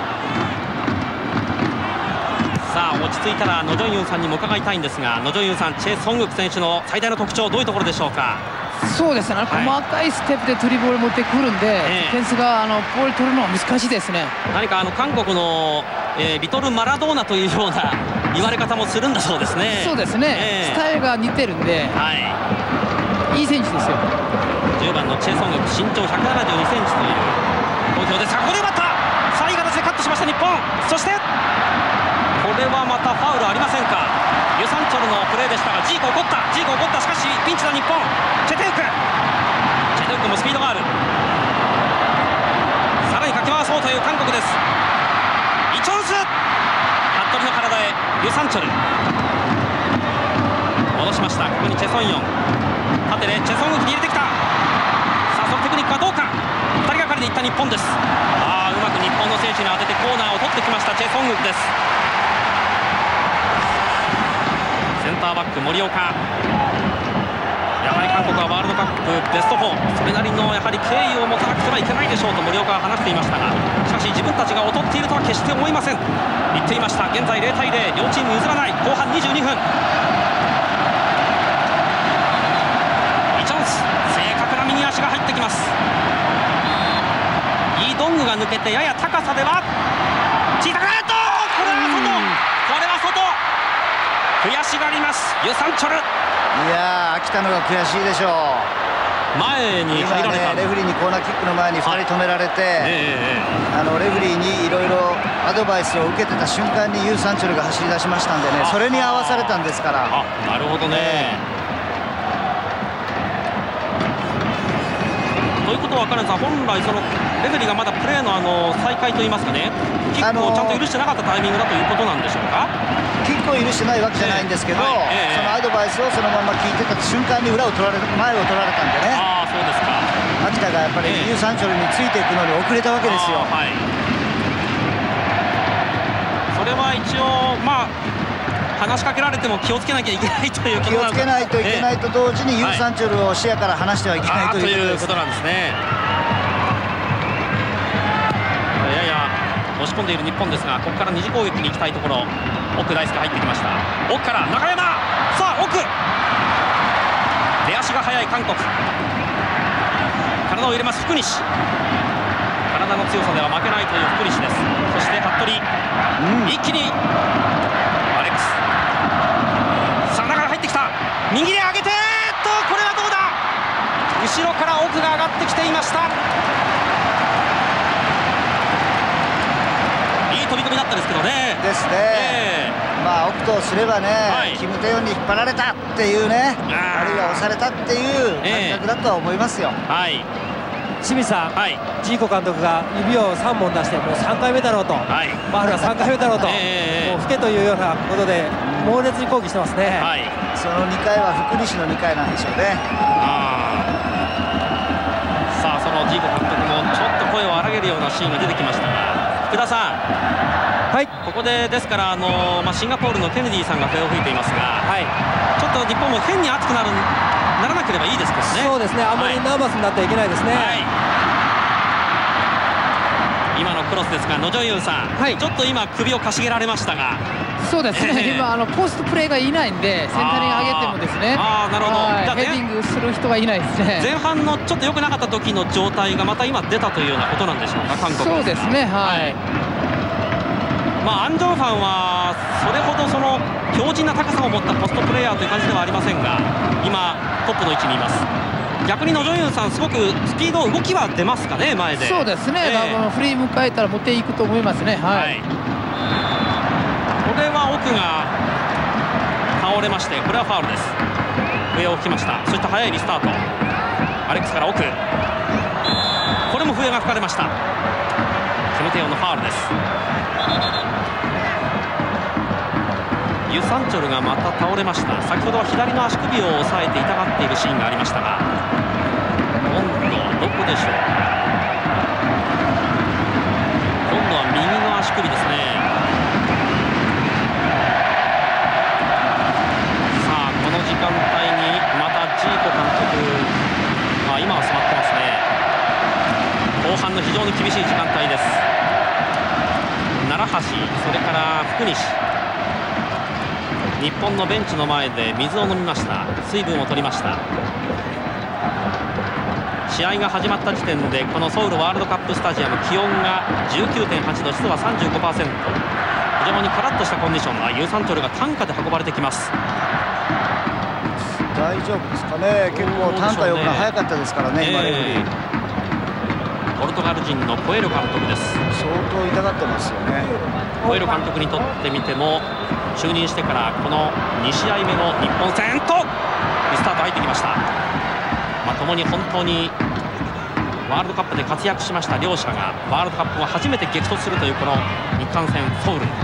さあ落ち着いたらノ・ジョンユンさんにも伺いたいんですが、ノ・ジョンユンさん、チェ・ソングク選手の最大の特徴どういうところでしょうか。 そうですね、はい、細かいステップでトリボール持ってくるんで、えー、ディフェンスがあのボール取るのは難しいですね。 何かあの韓国の、えー、リトルマラドーナというような言われ方もするんだそうですね。 そうですね、えー、スタイルが似てるんで、はい、いい選手ですよ。 じゅうばんのチェ・ソングク、身長ひゃくななじゅうにセンチという東京ですが、ここで奪ったさあいい形でカットしました日本。そしてこれはまたファウルありませんか。ユサンチョルのプレーでしたが、ジーコ怒ったジーコ怒った。しかしピンチの日本、チェテウクチェテウクもスピードがある。さらにかき回そうという韓国です。イチョンス、服部の体へユサンチョル戻しました。ここにチェソンヨン、縦でチェソングクに入れてきた。さあそのテクニックはどうか。ふたりがかりでいった日本です。ああうまく日本の選手に当ててコーナーを取ってきましたチェソングクです。センターバック森岡、やはり韓国はワールドカップベストフォー、それなりのやはり敬意を持たなくてはいけないでしょうと森岡は話していましたが、しかし自分たちが劣っているとは決して思いません言っていました。現在ゼロたいゼロ、両チーム譲らない。後半にじゅうにふん、イチョンス、正確な右足が入ってきます。イ・ドングが抜けてやや高さでは小さくなると、これは外、これは外、悔しがりますユサンチョル。 いやー来たのが悔しいでしょう。 前に入られた、 ね、レフリーにコーナーキックの前にふたり止められて、えー、あのレフリーにいろいろアドバイスを受けてた瞬間にユサンチョルが走り出しましたんでね、それに合わされたんですから。 あ、なるほどね、えー、ということは金さん、本来そのレフェリーがまだプレーのあの再開といいますかね、キックをちゃんと許してなかったタイミングだということなんでしょうか。 キックを許してないわけじゃないんですけど、えーはいえー、そのアドバイスをそのまま聞いてた瞬間に裏を取られ前を取られたんでね。 ああそうですか。 秋田がやっぱりユサンチョルについていくのに遅れたわけですよ。 はい、それは一応まあ話しかけられても気をつけなきゃいけないということなんです。 気をつけないといけないと同時にユサンチョルを視野から離してはいけないということなんですね。 やや押し込んでいる日本ですが、ここから二次攻撃に行きたいところ。奥大輔入ってきました。奥から中山、さあ奥、出足が速い韓国、体を入れます福西、体の強さでは負けないという福西です。そして服部、うん、一気にアレックス、さあ中から入ってきた、右で上げてと、これはどうだ、後ろから奥が上がってきていました。いい飛び込みだったですけどね。 ですね、えー、まあ奥とすればね、はい、キム・テヨンに引っ張られたっていうね、あるいは押されたっていう感覚だとは思いますよ。 えー、はい、 清水さん、はい、ジーコ監督が指をさんぼん出してもうさんかいめだろうと、はい、ファウルはさんかいめだろうと、えー、もう吹けというようなことで猛烈に抗議してますね。はい、 そのにかいは福西のにかいなんでしょうね。 あさあそのジーコ監督もちょっと声を荒げるようなシーンが出てきましたが、福田さん、 はい、 ここでですからあの、まあ、シンガポールのケネディさんが笛を吹いていますが、はい、ちょっと日本も変に熱くなるならなければいいですけどね。 そうですね、あんまりナーバスになってはいけないですね。はい、 今のクロスですが、ノジョユンさん、はい、ちょっと今首をかしげられましたが。 そうですね、えー、今あのポストプレーがいないんで、センタリング上げてもですね、 ああなるほど、 じゃあヘディングする人がいないですね。 前半のちょっと良くなかった時の状態がまた今出たというようなことなんでしょうか、韓国。 そうですね、はい、はい、 まあアン・ジョンファンはそれほどその強靭な高さを持ったポストプレーヤーという感じではありませんが、今トップの位置にいます。逆にノジョユンさん、すごくスピード動きは出ますかね、前で。 そうですね、えー、フリー迎えたら持っていくと思いますね。はい、はい、 これは奥が倒れまして、これはファウルです。笛を吹きました。そして速いリスタート、アレックスから奥、これも笛が吹かれました。キム・テヨンのファウルです。ユ・サンチョルがまた倒れました。先ほどは左の足首を押さえて痛がっているシーンがありましたが、今度どこでしょう。今度は右の足首ですね。さあこの時間帯にまたジーコ監督、あ、今は座ってますね。後半の非常に厳しい時間帯です。楢橋、それから福西、日本のベンチの前で水を飲みました。水分を取りました。 試合が始まった時点でこのソウルワールドカップスタジアム、気温が じゅうきゅうてんはちど、湿度は さんじゅうごパーセント、 非常にカラッとしたコンディション。ユーサンチョルが担架で運ばれてきます。 大丈夫ですかね。結構担架呼ぶの早かったですからね、今レフリー。 ポルトガル人のコエロ監督です。 相当痛がってますよね。 コエロ監督にとってみても、就任してからこのに試合目の日本戦とリスタート入ってきました。まあ、共に本当にワールドカップで活躍しました両者がワールドカップ後初めて激突するというこの日韓戦ソウル。さ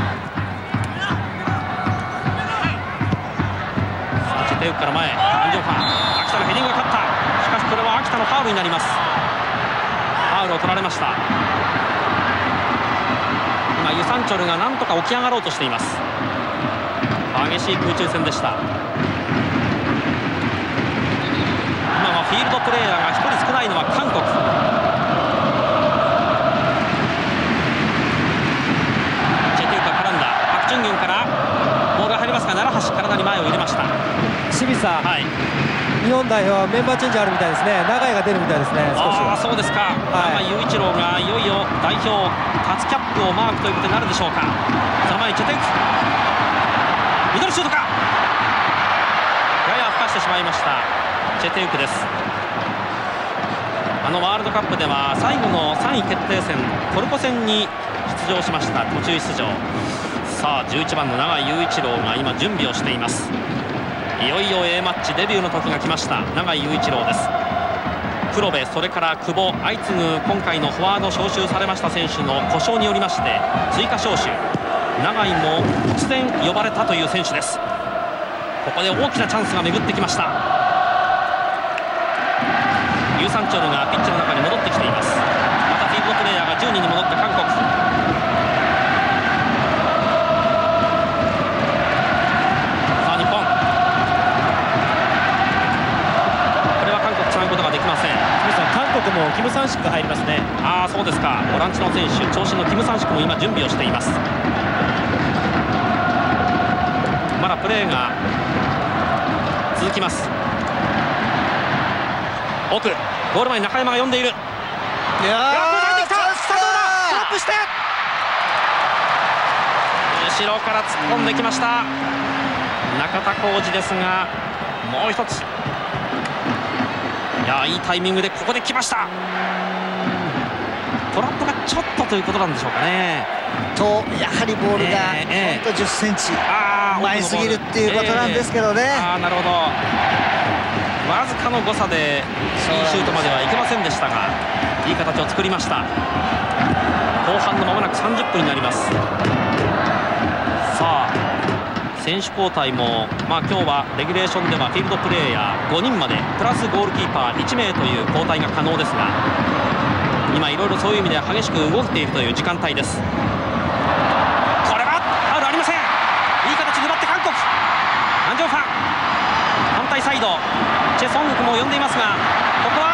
あチェテウクから前、アンジョンファン、秋田のヘディングが勝った。しかしこれは秋田のファウルになります。ファウルを取られました。今ユサンチョルがなんとか起き上がろうとしています。激しい空中戦でした。今はフィールドプレーヤーがひとり少ないのは韓国。チェテウカ絡んだ。パク・チュンギュンからボールが入りますが、奈良橋体に前を入れました。 清水さん、はい、日本代表はメンバーチェンジあるみたいですね。永井が出るみたいですね。少し。ああ、そうですか。 永井雄一郎がいよいよ代表初キャップをマークということになるでしょうか。その前にチェテウク、ミドルシュートか、ややふかしてしまいましたチェテウクです。あのワールドカップでは最後のさんい決定戦トルコ戦に出場しました。途中出場。さあじゅういちばんの永井雄一郎が今準備をしています。いよいよ A マッチデビューの時が来ました。永井雄一郎です。黒部、それから久保、相次ぐ今回のフォワード招集されました選手の故障によりまして追加招集。永井も突然呼ばれたという選手です。ここで大きなチャンスが巡ってきました。ユーサンチョルがピッチの中に戻ってきています。またフィールドプレーヤーがじゅうにんに戻った韓国。さあ日本、これは韓国つなぐことができません。 韓国もキム・サンシクが入りますね。 ああ、そうですか。ボランチの選手、長身のキム・サンシクも今準備をしています。まだプレーが続きます。奥、ゴール前に中山が呼んでいる。いやー、入ってきた。スタップして後ろから突っ込んできました、中田浩二ですが、もう一つ。いやー、いいタイミングでここで来ました。トラップがちょっとということなんでしょうかね。 とやはりボールがえー、 ほんとじゅっセンチあ前すぎるっていうことなんですけどね。 えー、あー、なるほど。わずかの誤差でいいシュートまではいけませんでしたが、いい形を作りました。後半のまもなくさんじゅっぷんになります。さあ選手交代も、まあ、今日はレギュレーションではフィールドプレーヤーごにんまでプラスゴールキーパーいちめいという交代が可能ですが、今いろいろそういう意味では激しく動いているという時間帯です。これはファウルありません。いい形で奪って韓国、アンジョンファン、反対サイドチェ・ソングクも呼んでいますが、ここは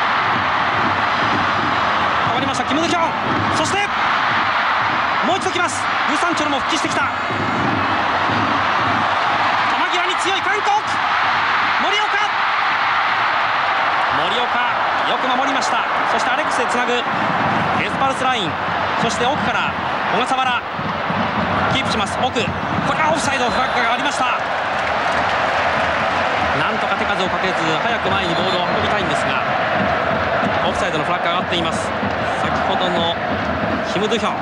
変わりました。キム・ドヒョン、そしてもう一度来ます。ユ・サンチョルも復帰してきた。球際に強い韓国、森岡、森岡よく守りました。そしてアレックスでつなぐエスパルスライン、そして奥から小笠原キープします。奥、これはオフサイドフラッグがありました。なんとか手数をかけず早く前にボールを運びたいんですが、オフサイドのフラッグが上がっています。先ほどのキム・ドゥヒョン、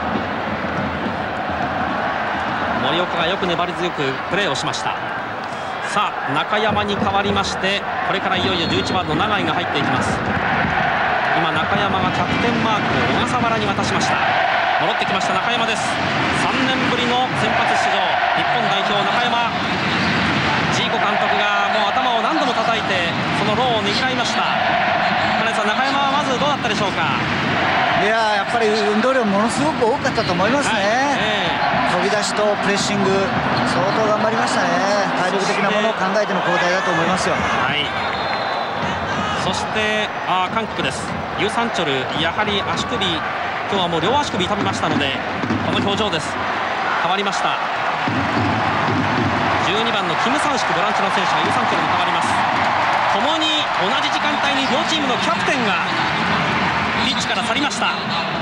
森岡がよく粘り強くプレーをしました。さあ中山に代わりまして、これからいよいよじゅういちばんの永井が入っていきます。今中山がキャプテンマークを小笠原に渡しました。戻ってきました中山です。さんねんぶりの先発出場、日本代表中山。ジーコ監督がもう頭を何度も叩いてその労をねぎらいました。金井さん、中山はまずどうだったでしょうか。 いややっぱり運動量ものすごく多かったと思いますね、はい、えー、飛び出しとプレッシング相当頑張りましたね。体力的なものを考えての交代だと思いますよ。 はい、そしてあ韓国です。ユ・サンチョル、やはり足首、今日はもう両足首痛めましたのでこの表情です。変わりました。じゅうにばんのキム・サンシク、ボランチの選手がユ・サンチョルに変わります。共に同じ時間帯に両チームのキャプテンがピッチから去りました。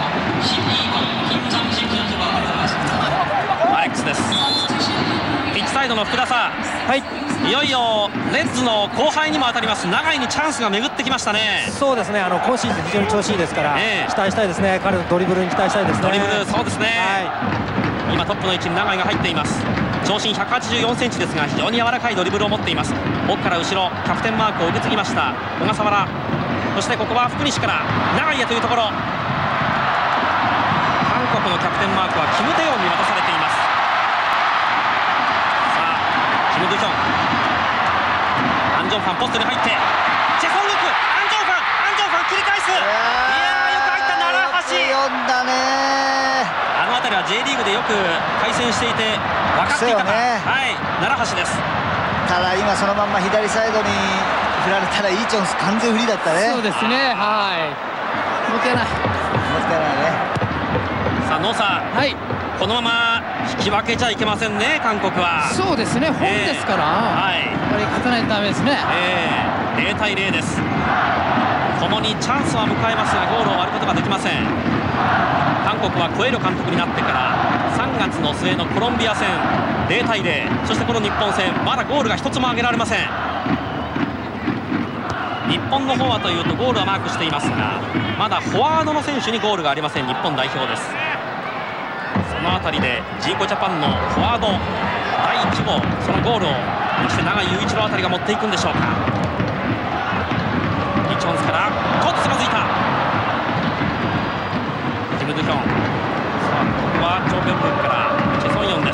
アレックスです。ピッチサイドの福田さん、はい、いよいよレッズの後輩にも当たります永井にチャンスが巡ってきましたね。 そうですね、あの今シーズン非常に調子いいですから、えー、期待したいですね。彼のドリブルに期待したいですね。 ドリブル、そうですね、はい、今トップの位置に永井が入っています。長身ひゃくはちじゅうよんセンチですが非常に柔らかいドリブルを持っています。奥から後ろキャプテンマークを受け継ぎました小笠原、そしてここは福西から永井へというところ、韓国のキャプテンマークはキム・デヨンに渡されています。さあキム・ドゥヒョン、アン・ジョンファンポストに入ってチェ・ソングク、アン・ジョンファン、アン・ジョンファン切り返す。いやーよく入った奈良橋、 読んだね。 あの辺りは J リーグでよく対戦していて分かっていたから、ね、はい、奈良橋です。 ただ今そのまんま左サイドに振られたらイ・チョンス完全不利だったね。 そうですね、はい、もったいない、もったいないね。 さあノーサー、はい、このまま引き分けちゃいけませんね韓国は。 そうですね、本ですから、えー、はい、やっぱり勝たないとダメですね。 えー、ゼロたいゼロです。共にチャンスは迎えますがゴールを割ることができません。韓国はコエロ監督になってからさんがつの末のコロンビア戦ゼロたいゼロ、そしてこの日本戦まだゴールが一つも挙げられません。日本の方はというとゴールはマークしていますがまだフォワードの選手にゴールがありません日本代表です。その辺りでジーコジャパンのフォワードだいいち号、そのゴールをそして永井雄一郎あたりが持っていくんでしょうか。イ・チョンスからコツがついたキム・ドゥヒョン、さあここはチョ・ビョンブンからチェ・ソンヨンです。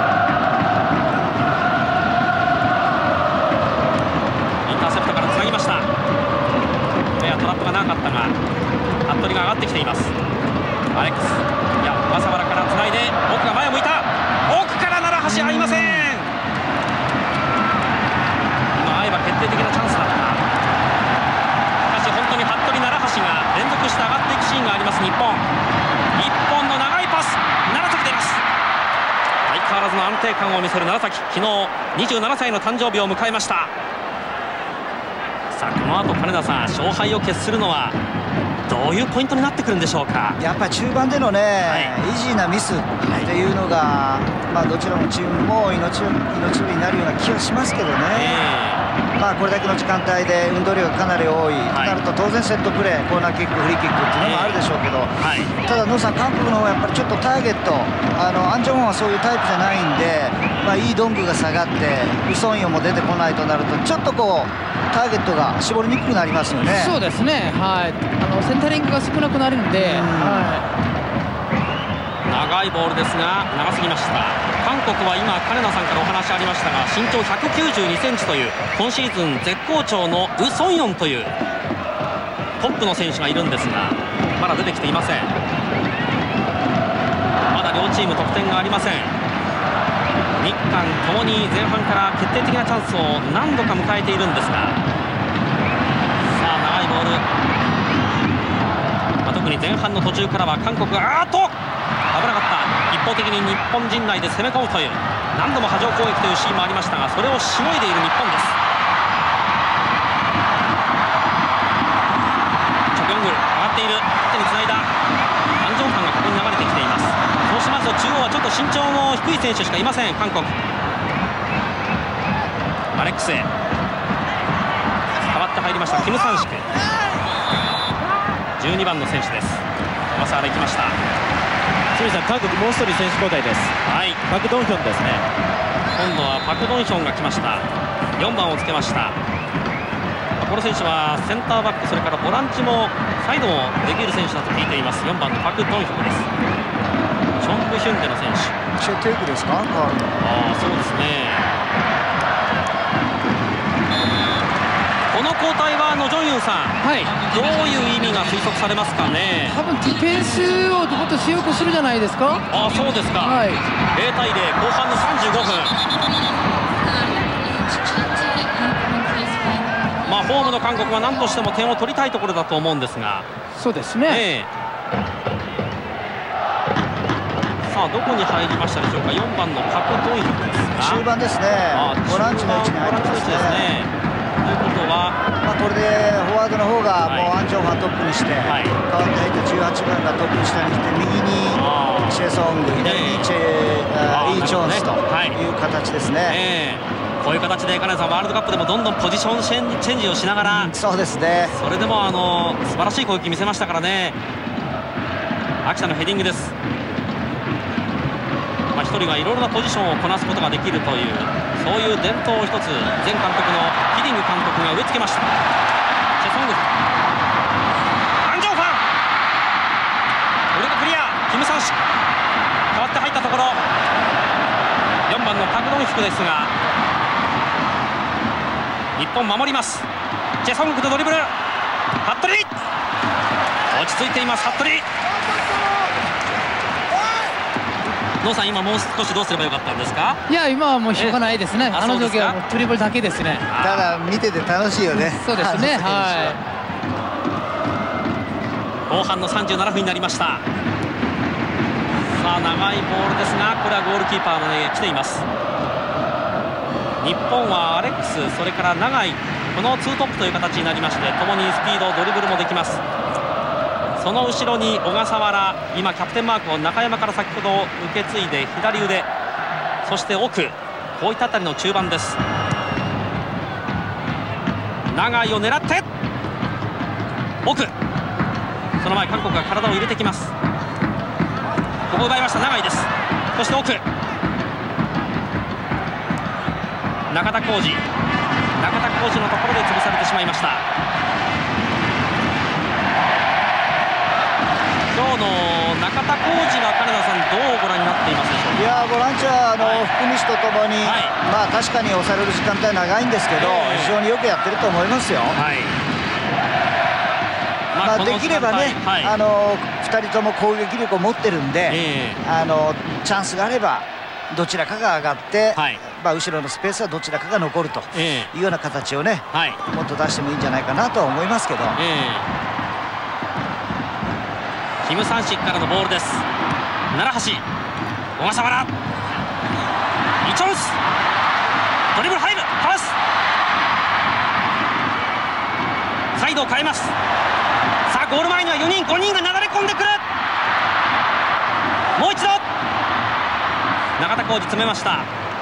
インターセプトからつなぎました。ややトラップがなかったが服部が上がってきています。アレックス、いや小笠原からつないで奥が前を向いた、奥から奈良橋合いません。今合えば決定的なチャンスだった。しかし本当に服部奈良橋が連続して上がっていくシーンがあります日本。一本の長いパス、楢崎出ます。相変わらずの安定感を見せる楢崎、昨日にじゅうななさいの誕生日を迎えました。さあこの後金田さん、勝敗を決するのはどういうポイントになってくるんでしょうか。 やっぱり中盤でのね、はい、イージーなミスっていうのが、まあ、どちらのチームも命命取りになるような気はしますけどね、えー、まあこれだけの時間帯で運動量がかなり多い、はい、となると当然セットプレー、コーナーキック、フリーキックっていうのもあるでしょうけど、えーはい、ただ野さん、韓国の方はやっぱりちょっとターゲット、あのアン・ジョンファンはそういうタイプじゃないんで、まあ、イ・ドングが下がってウ・ソンヨンも出てこないとなるとちょっとこうターゲットが絞りにくくなりますよね。 そうですね、はい、あのセンタリングが少なくなるんで、はい、 長いボールですが長すぎました。韓国は今金田さんからお話ありましたが身長ひゃくきゅうじゅうにセンチという今シーズン絶好調のウ・ソンヨンというトップの選手がいるんですがまだ出てきていません。まだ両チーム得点がありません。日韓ともに前半から決定的なチャンスを何度か迎えているんですが、さあ長いボール、まあ、特に前半の途中からは韓国があーっと危なかった、一方的に日本陣内で攻め込むという何度も波状攻撃というシーンもありましたがそれをしのいでいる日本です。チョ・ビョングル上がっている、縦につないだアン・ジョンファンがここに流れてきています。そうしますと中央はちょっと身長の低い選手しかいません韓国。アレックスへ代わって入りましたキム・サンシク、じゅうにばんの選手です。小笠原行きました。 清水さん、韓国もう一人選手交代です。 はい、 パク・ドンヒョンですね。 今度はパク・ドンヒョンが来ました。よんばんをつけました。この選手はセンターバック、それからボランチもサイドもできる選手だと聞いています。よんばんのパク・ドンヒョンです。チョンブ・ヒュンデの選手。 チェテイクですか。ああ、そうですね。この交代はのジョンユンさん、はい、どういう意味が推測されますかね。 多分ディフェンスをもっと強くするじゃないですか。 ああ、そうですか。はい、ゼロたいゼロ、後半のさんじゅうごふん。まあホームの韓国は何としても点を取りたいところだと思うんですが。 そうですね。えーさあどこに入りましたでしょうか。よんばんのパク・ドンヒョンですが中盤ですね。ボランチの位置に入ってますね。 ということは、 まあ、これでフォワードの方がもうアン・ジョンファントップにして、 はい、 代わって入ったじゅうはちばんがトップ下に来て、右にチェ・ソング、左にチェ・イ・チョンスという形ですね。 こういう形で金谷さん、ワールドカップでもどんどんポジションチェンジをしながら、うん、 そうですね、 それでもあの素晴らしい攻撃見せましたからね。秋田のヘディングです。まあ、一人がいろいろなポジションをこなすことができるという、そういう伝統を一つ前監督のヒディング監督が植え付けました。チェ・ソング、アン・ジョンファン、これがクリア、キム・サンシ代わって入ったところ、よんばんのパク・ドンヒクですが、日本守ります。チェ・ソングとドリブル、服部、落ち着いています服部。ノーさん、今もう少しどうすればよかったんですか？ いや、今はもうしょうがないですね。あの状況はもうドリブルだけですね。 ただ見てて楽しいよね。 そうですね。はい。後半のさんじゅうななふんになりました。さあ、長いボールですが、これはゴールキーパーまで来ています。日本はアレックス、それから永井、このツートップという形になりまして、ともにスピード、ドリブルもできます。その後ろに小笠原、今キャプテンマークを中山から先ほど受け継いで左腕、そして奥、こういったあたりの中盤です。永井を狙って奥、その前韓国が体を入れてきます。ここを奪いました永井です。そして奥、中田浩二、中田浩二のところで潰されてしまいました。今日の中田浩二は金田さん、どうご覧になっていますでしょうか？ いや、ボランチはあの、はい、福西とともに、はい、まあ確かに押される時間帯長いんですけど、えー、非常によくやってると思いますよ。はい、まあ、まあできればね、はい、あのふたりとも攻撃力を持ってるんで、えー、あのチャンスがあればどちらかが上がって、はい、まあ後ろのスペースはどちらかが残るというような形をね、はい、もっと出してもいいんじゃないかなとは思いますけど。えーキム・サンシックからのボールです。奈良橋、小笠原、イ・チョンス、ドリブル入る、パス、サイドを変えます。さあゴール前にはよにんごにんがなだれ込んでくる。もう一度中田浩二詰めました。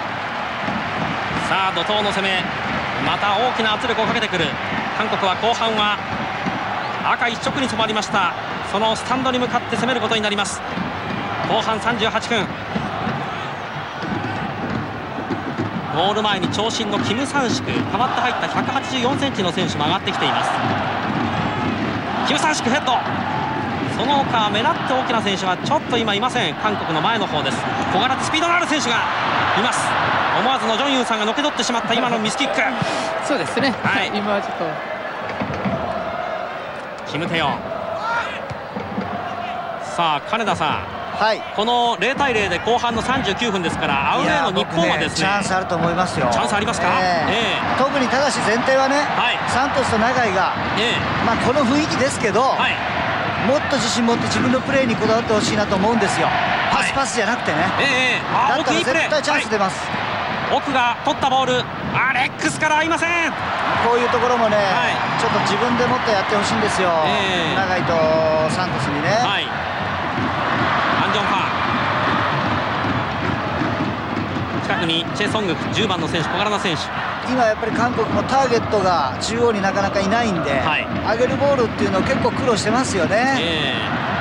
さあ怒涛の攻め、また大きな圧力をかけてくる韓国は後半は赤一色に染まりました。そのスタンドに向かって攻めることになります。後半さんじゅうはっぷん、ゴール前に長身のキム・サンシク、代わって入ったひゃくはちじゅうよんセンチの選手も上がってきています。キム・サンシクヘッド、その他目立って大きな選手はちょっと今いません。韓国の前の方です。小柄でスピードのある選手がいます。思わずのジョンユンさんがのけ取ってしまった今のミスキック。 そうですね、はい、今はちょっとキム・テヨン。さあ金田さん、はい、このゼロたいゼロで後半のさんじゅうきゅうふんですから、アウェーの日本はですね、 チャンスあると思いますよ。 チャンスありますか？えーえー、特にただし前提はね、はい、サントスと永井が、えー、まあこの雰囲気ですけど、はい、もっと自信持って自分のプレーにこだわってほしいなと思うんですよ。パスパスじゃなくてね、えー、だったら絶対チャンス出ます。 はい、奥が取ったボール、アレックスから合いません。 こういうところもね、はい、ちょっと自分でもっとやってほしいんですよ、えー、永井とサントスにね。はい、アン・ジョンファン、近くにチェ・ソングク、じゅうばんの選手、小柄な選手。今やっぱり韓国もターゲットが中央になかなかいないんで、はい、上げるボールっていうのを結構苦労してますよね。え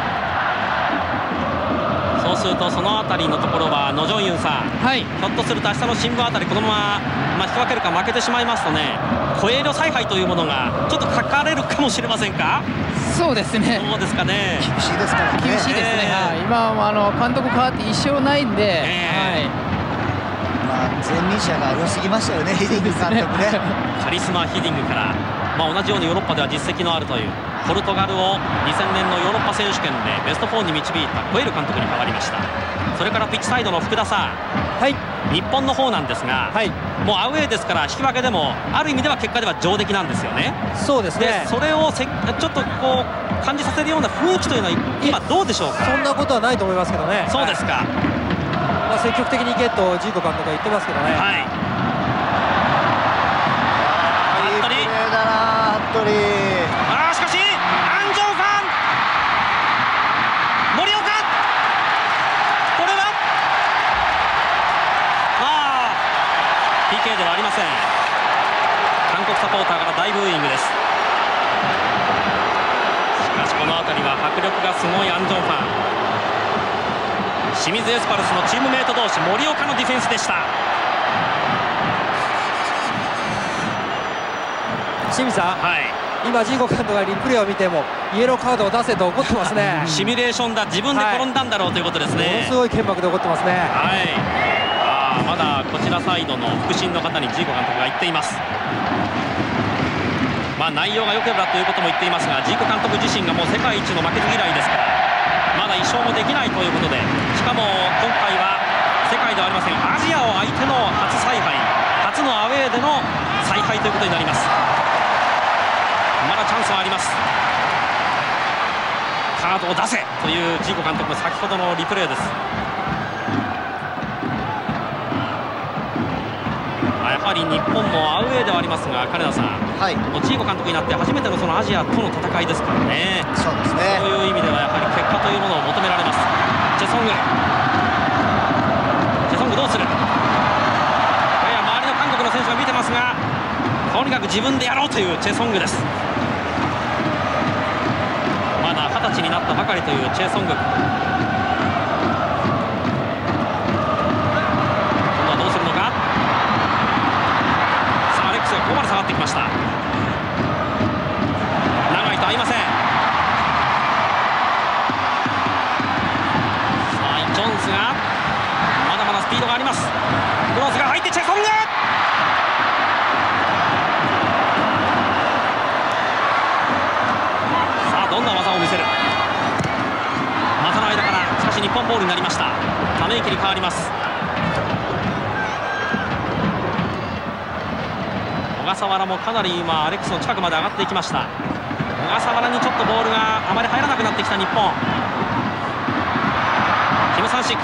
ー、そうするとその辺りのところはノ・ジョンユンさん、はい、ひょっとすると明日の新聞あたりこのまま、まあ、引き分けるか負けてしまいますとね、コエリョ采配というものがちょっと書かれるかもしれませんか？ そうですね。 そうですかね。 厳しいですからね。 厳しいですね。はい、今はあの監督変わって一勝ないんで、えー、はい、 まあ前任者が良すぎましたよね、ヒディング監督ね。 カリスマヒディングから、まあ同じようにヨーロッパでは実績のあるというポルトガルをにせんねんのヨーロッパ選手権でベストよんに導いたコエル監督に変わりました。それからピッチサイドの福田さん、はい、日本の方なんですが、はい、もうアウェーですから引き分けでもある意味では結果では上出来なんですよね。 そうですね。 でそれをせちょっとこう感じさせるような雰囲気というのは今どうでしょうか？ そんなことはないと思いますけどね。 そうですか。はい、 まあ積極的にいけとジーコ監督が言ってますけどね。はい。 服部、 当に。 あーしかしアン・ジョンファン、森岡、これはあー ピーケー ではありません。韓国サポーターから大ブーイングです。しかしこの辺りは迫力がすごいアン・ジョンファン。清水エスパルスのチームメイト同士、森岡のディフェンスでした。 清水さん、はい、今ジーコ監督がリプレイを見てもイエローカードを出せと怒ってますね。 シミュレーションだ、自分で転んだんだろうということですね。 ものすごい剣幕で怒ってますね。はい、 あーまだこちらサイドの腹心の方にジーコ監督が言っています。まあ内容が良ければということも言っていますが、ジーコ監督自身がもう世界一の負けず嫌いですから、まだ一勝もできないということで、しかも今回は世界ではありません、アジアを相手の初采配、初のアウェーでの采配ということになります。まだチャンスはあります。カードを出せというジーコ監督の先ほどのリプレイです。やはり日本もアウェーではありますが、金田さん、はい、もうジーコ監督になって初めてのそのアジアとの戦いですからね。 そうですね。 そういう意味ではやはり結果というものを求められます。チェソング、チェソングどうする。いやいや、周りの韓国の選手が見てますが、とにかく自分でやろうというチェソングです。まだはたちになったばかりというチェソング。今度はどうするのか。さあアレックスがここまで下がってきました。長いと合いません。さあジョンスがまだまだスピードがあります。クロスが入ってチェソング、どんな技を見せる。股の間から、しかし日本ボールになりました。ため息に変わります。小笠原もかなり今アレックスの近くまで上がっていきました。小笠原にちょっとボールがあまり入らなくなってきた日本。キム・サンシク、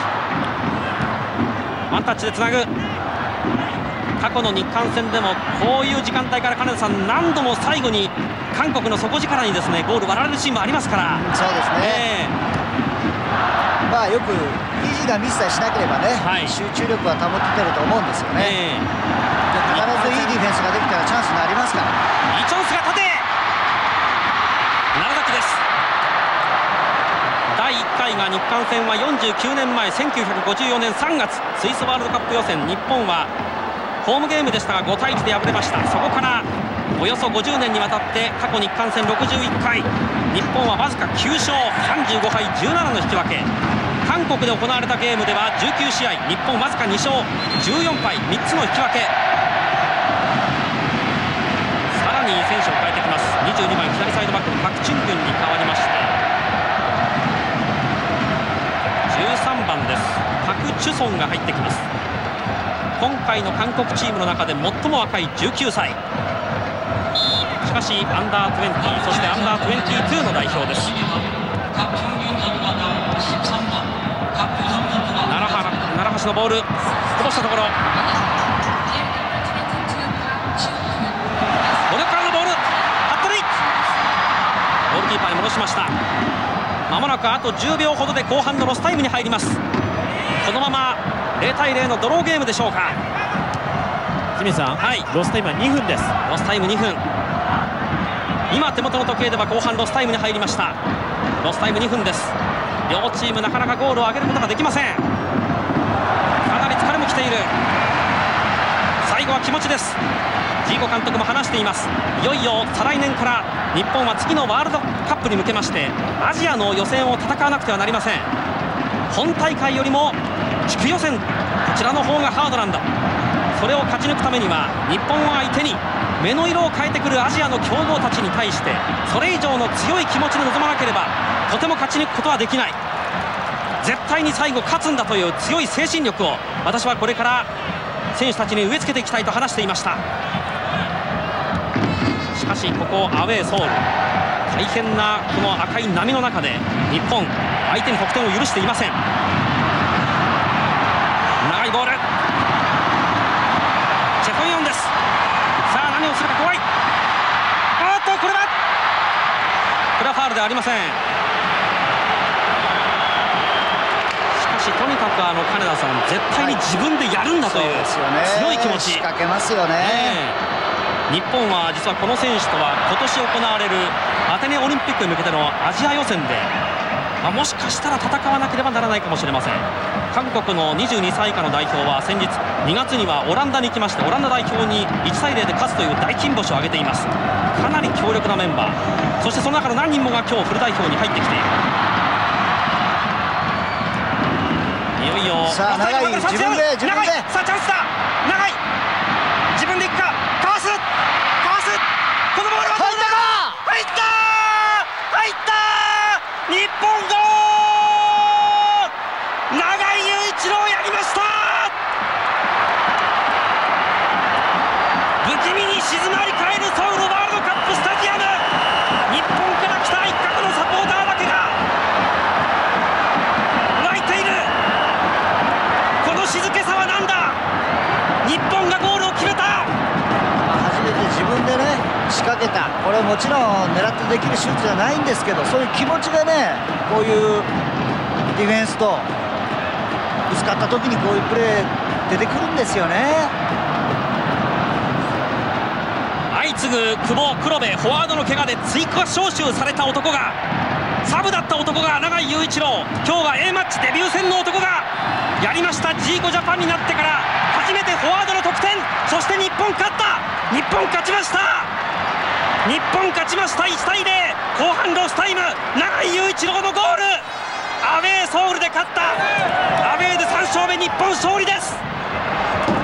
ワンタッチでつなぐ。過去の日韓戦でもこういう時間帯から金田さん、何度も最後に韓国の底力にですねゴール割られるシーンもありますから。 そうですね、えー、まあよく肘がミスさえしなければね、はい、集中力は保ってると思うんですよね、えー、必ずいいディフェンスができたらチャンスになりますから。 イ・チョンスが縦、楢崎です。だいいっかいが日韓戦はよんじゅうきゅうねんまえ、せんきゅうひゃくごじゅうよねんさんがつスイスワールドカップ予選、日本はホームゲームでしたがごたいいちで敗れました。そこからおよそごじゅうねんにわたって過去日韓戦ろくじゅういっかい、日本はわずかきゅうしょうさんじゅうごはいじゅうななの引き分け。韓国で行われたゲームではじゅうきゅうしあい、日本わずかにしょうじゅうよんはいみっつの引き分け。さらに選手を変えてきます。にじゅうにばん左サイドバックのパク・チュングンに変わりまして、じゅうさんばんですパク・チュソンが入ってきます。今回の韓国チームの中で最も若いじゅうきゅうさい。しかしアンダーにじゅう、そしてアンダーにじゅうにの代表です。奈良原、奈良橋のボールこぼしたところ、森岡からのボール、ハットリー、ゴールキーパーに戻しました。まもなくあとじゅうびょうほどで後半のロスタイムに入ります。このままゼロたいゼロのドローゲームでしょうか。 清水さん、はい、ロスタイムはにふんです。 ロスタイムにふん、今手元の時計では後半ロスタイムに入りました。ロスタイムにふんです。両チームなかなかゴールを挙げることができません。かなり疲れもきている。最後は気持ちです。ジーコ監督も話しています。いよいよ再来年から日本は次のワールドカップに向けましてアジアの予選を戦わなくてはなりません。本大会よりも地区予選、こちらの方がハードなんだ。それを勝ち抜くためには日本を相手に目の色を変えてくるアジアの強豪たちに対してそれ以上の強い気持ちで臨まなければとても勝ち抜くことはできない。絶対に最後勝つんだという強い精神力を私はこれから選手たちに植え付けていきたいと話していました。しかしここアウェーソウル、大変なこの赤い波の中で日本相手に得点を許していません。長いボール、チェフォンヨンです。さあ何をするか怖い。あーっとこれはファウルではありません。しかしとにかくあの金田さん、絶対に自分でやるんだという強い気持ち、 仕掛けますよね。 日本は実はこの選手とは今年行われるアテネオリンピックに向けてのアジア予選で、まあ、もしかしたら戦わなければならないかもしれません。韓国のにじゅうにさい以下の代表は先日にがつにはオランダに行きまして、オランダ代表にいちたいゼロで勝つという大金星を挙げています。かなり強力なメンバー、そしてその中の何人もが今日フル代表に入ってきている。いよいよさあ長い、自分で自分でさあチャンスだ、長い、自分でいくか、かわすかわす、このボールはどうだ、入った入った日本ゴール、永井佑一郎やりました。不気味に静まり返るソウルワールドカップスタジアム、日本から来た一角のサポーターだけが沸いている。この静けさはなんだ、日本がゴールを決めた。 初めて自分でね仕掛けた、これはもちろん狙ってできるシュートじゃないんですけど、そういう気持ちがね、こういうディフェンスとぶつかった時にこういうプレー出てくるんですよね。 相次ぐ久保、黒部、フォワードの怪我で追加招集された男が、サブだった男が永井佑一郎、今日が A マッチデビュー戦の男がやりました。ジーコジャパンになってから初めてフォワードの得点、そして日本勝った、日本勝ちました、日本勝ちました。いちたいゼロ、後半ロスタイム、永井佑一郎のゴール、アウェーソウルで勝った、アウェーでさん勝目、日本勝利です。